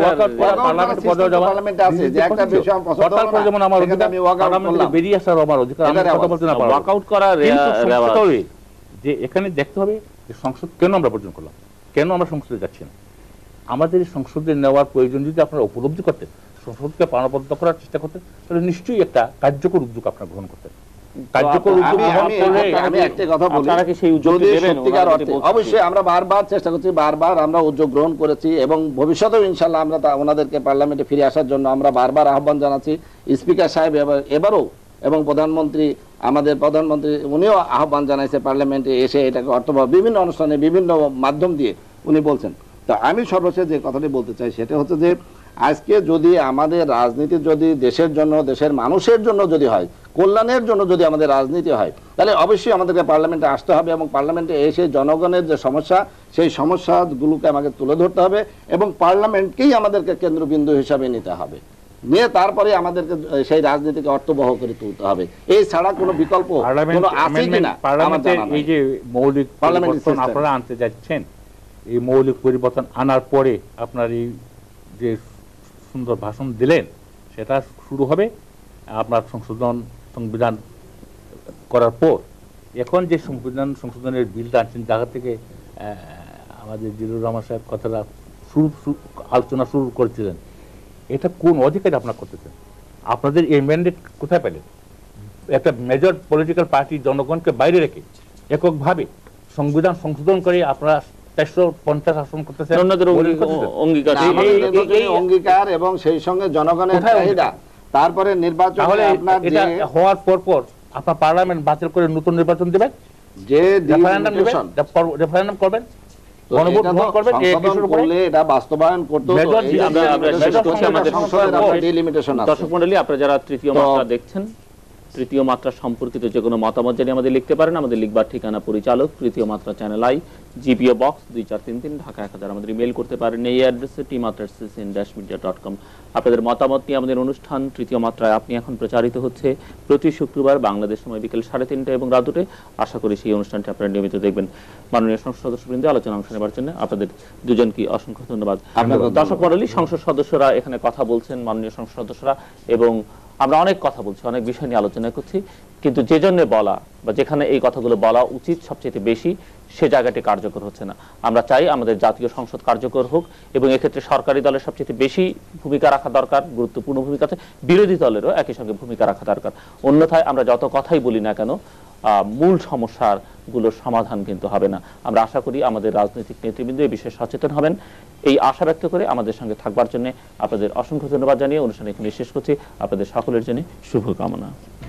যেমন আমার অধিকার, বেরিয়ে আসার আমার অধিকার, আমি কথা বলতে না পারবো। ওয়াকআউট করার যে এখানে দেখতে হবে যে সংসদ কেন আমরা বর্জন করলাম, কেন আমরা সংসদে যাচ্ছি না। আমাদের সংসদে নেওয়ার প্রয়োজন যদি আপনারা উপলব্ধি করতেন, সংসদকে প্রাণবদ্ধ করার চেষ্টা করতেন, তাহলে নিশ্চয়ই একটা কার্যকর উদ্যোগ আপনারা গ্রহণ করতেন। অবশ্যই আমরা বারবার চেষ্টা করছি, বারবার আমরা উদ্যোগ গ্রহণ করেছি এবং ভবিষ্যতেও ইনশাল্লাহ আমরা ওনাদেরকে পার্লামেন্টে ফিরে আসার জন্য আমরা বারবার আহ্বান জানাচ্ছি। স্পিকার সাহেব এবারও এবং প্রধানমন্ত্রী, আমাদের প্রধানমন্ত্রী উনিও আহ্বান জানাইছে পার্লামেন্টে এসে এটাকে অর্থবহ বিভিন্ন অনুষ্ঠানে বিভিন্ন মাধ্যম দিয়ে উনি বলছেন। তো আমি সর্বশেষ যে কথাটি বলতে চাই সেটা হচ্ছে যে আজকে যদি আমাদের রাজনীতি যদি দেশের জন্য, দেশের মানুষের জন্য যদি হয়, কল্যাণের জন্য যদি আমাদের রাজনীতি হয়, তাহলে অবশ্যই আমাদেরকে পার্লামেন্টে আসতে হবে এবং পার্লামেন্টে এসে জনগণের যে সমস্যা সেই সমস্যাগুলোকে আমাকে তুলে ধরতে হবে এবং পার্লামেন্টকেই আমাদেরকে কেন্দ্রবিন্দু হিসাবে নিতে হবে, নিয়ে তারপরে আমাদেরকে সেই রাজনীতিকে অর্থবহ করে তুলতে হবে। এই ছাড়া কোনো বিকল্প কোনো আছে কিনা আমার জানা নাই। এই যে মৌলিক পরিবর্তন আপনারা আনতে যাচ্ছেন, এই মৌলিক পরিবর্তন আনার পরে আপনার এই যে সুন্দর ভাষণ দিলেন সেটা শুরু হবে আপনার সংবিধান করার পর। এখন যে সংশোধনের বিলটা আনছেন, জায়গা থেকে আমাদের জিলুর রহমান সাহেব কথাটা আলোচনা শুরু করেছিলেন, এটা কোন অধিকারে আপনারা করতেছেন? আপনাদের এই ম্যান্ডেট কোথায় পেলেন? একটা মেজর পলিটিক্যাল পার্টি জনগণকে বাইরে রেখে এককভাবে সংবিধান সংশোধন করে আপনারা 450 আসন করতেছেন। অঙ্গীকার এবং সেই সঙ্গে জনগণের চাহিদা, তারপরে নির্বাচন হওয়ার পর আপনার পার্লামেন্ট বাতিল করে নতুন নির্বাচন দেবেন, যে রেফারেন্ডাম করবেন, বাস্তবায়ন করতে। দর্শক মণ্ডলী, আপনারা যারা তৃতীয় মাত্রা দেখছেন, তৃতীয় মাত্রা সম্পর্কিত যে কোনো মতামত জানিয়ে আমাদের লিখতে পারেন। আমাদের লিখবার ঠিকানা পরিচালক, তৃতীয় মাত্রা, channel I, GPO box 2433, Dhaka 1000। আমাদের ইমেল করতে পারেন এই অ্যাড্রেসে tmatra@cc-media.com। আপনাদের মতামত নিয়ে আমাদের অনুষ্ঠান তৃতীয় মাত্রায় আপনি এখন প্রচারিত হচ্ছে প্রতি শুক্রবার বাংলাদেশ সময় বিকেল 3:30 এবং রাত 2টায়। আশা করি সেই অনুষ্ঠানটি আপনারা নিয়মিত দেখবেন। মাননীয় সংসদ সদস্যবৃন্দ, আলোচনা অংশ নেবার জন্য আপনাদের দুজনকে অসংখ্য ধন্যবাদ। দর্শক মণ্ডলী, সংসদ সদস্যরা এখানে কথা বলছেন, মাননীয় সংসদ সদস্যরা, এবং আমরা অনেক কথা বলছি, অনেক বিষয় নিয়ে আলোচনা করছি, কিন্তু যে জন্য বলা বা যেখানে এই কথাগুলো বলা উচিত সবচেয়ে বেশি, সে জায়গাটি কার্যকর হচ্ছে না। আমরা চাই আমাদের জাতীয় সংসদ কার্যকর হোক এবং এক্ষেত্রে সরকারি দলের সবচেয়ে বেশি ভূমিকা রাখা দরকার, গুরুত্বপূর্ণ ভূমিকা আছে, বিরোধী দলেরও একই সঙ্গে ভূমিকা রাখা দরকার। অন্যথায় আমরা যত কথাই বলি না কেন, মূল সমস্যাগুলোর সমাধান কিন্তু হবে না। আমরা আশা করি আমাদের রাজনৈতিক নেতৃবৃন্দ এই বিষয়ে সচেতন হবেন। এই আশা ব্যক্ত করে আমাদের সঙ্গে থাকবার জন্য আপনাদের অসংখ্য ধন্যবাদ জানিয়ে অনুষ্ঠান এখানে শেষ করছি। আপনাদের সকলের জন্য শুভকামনা।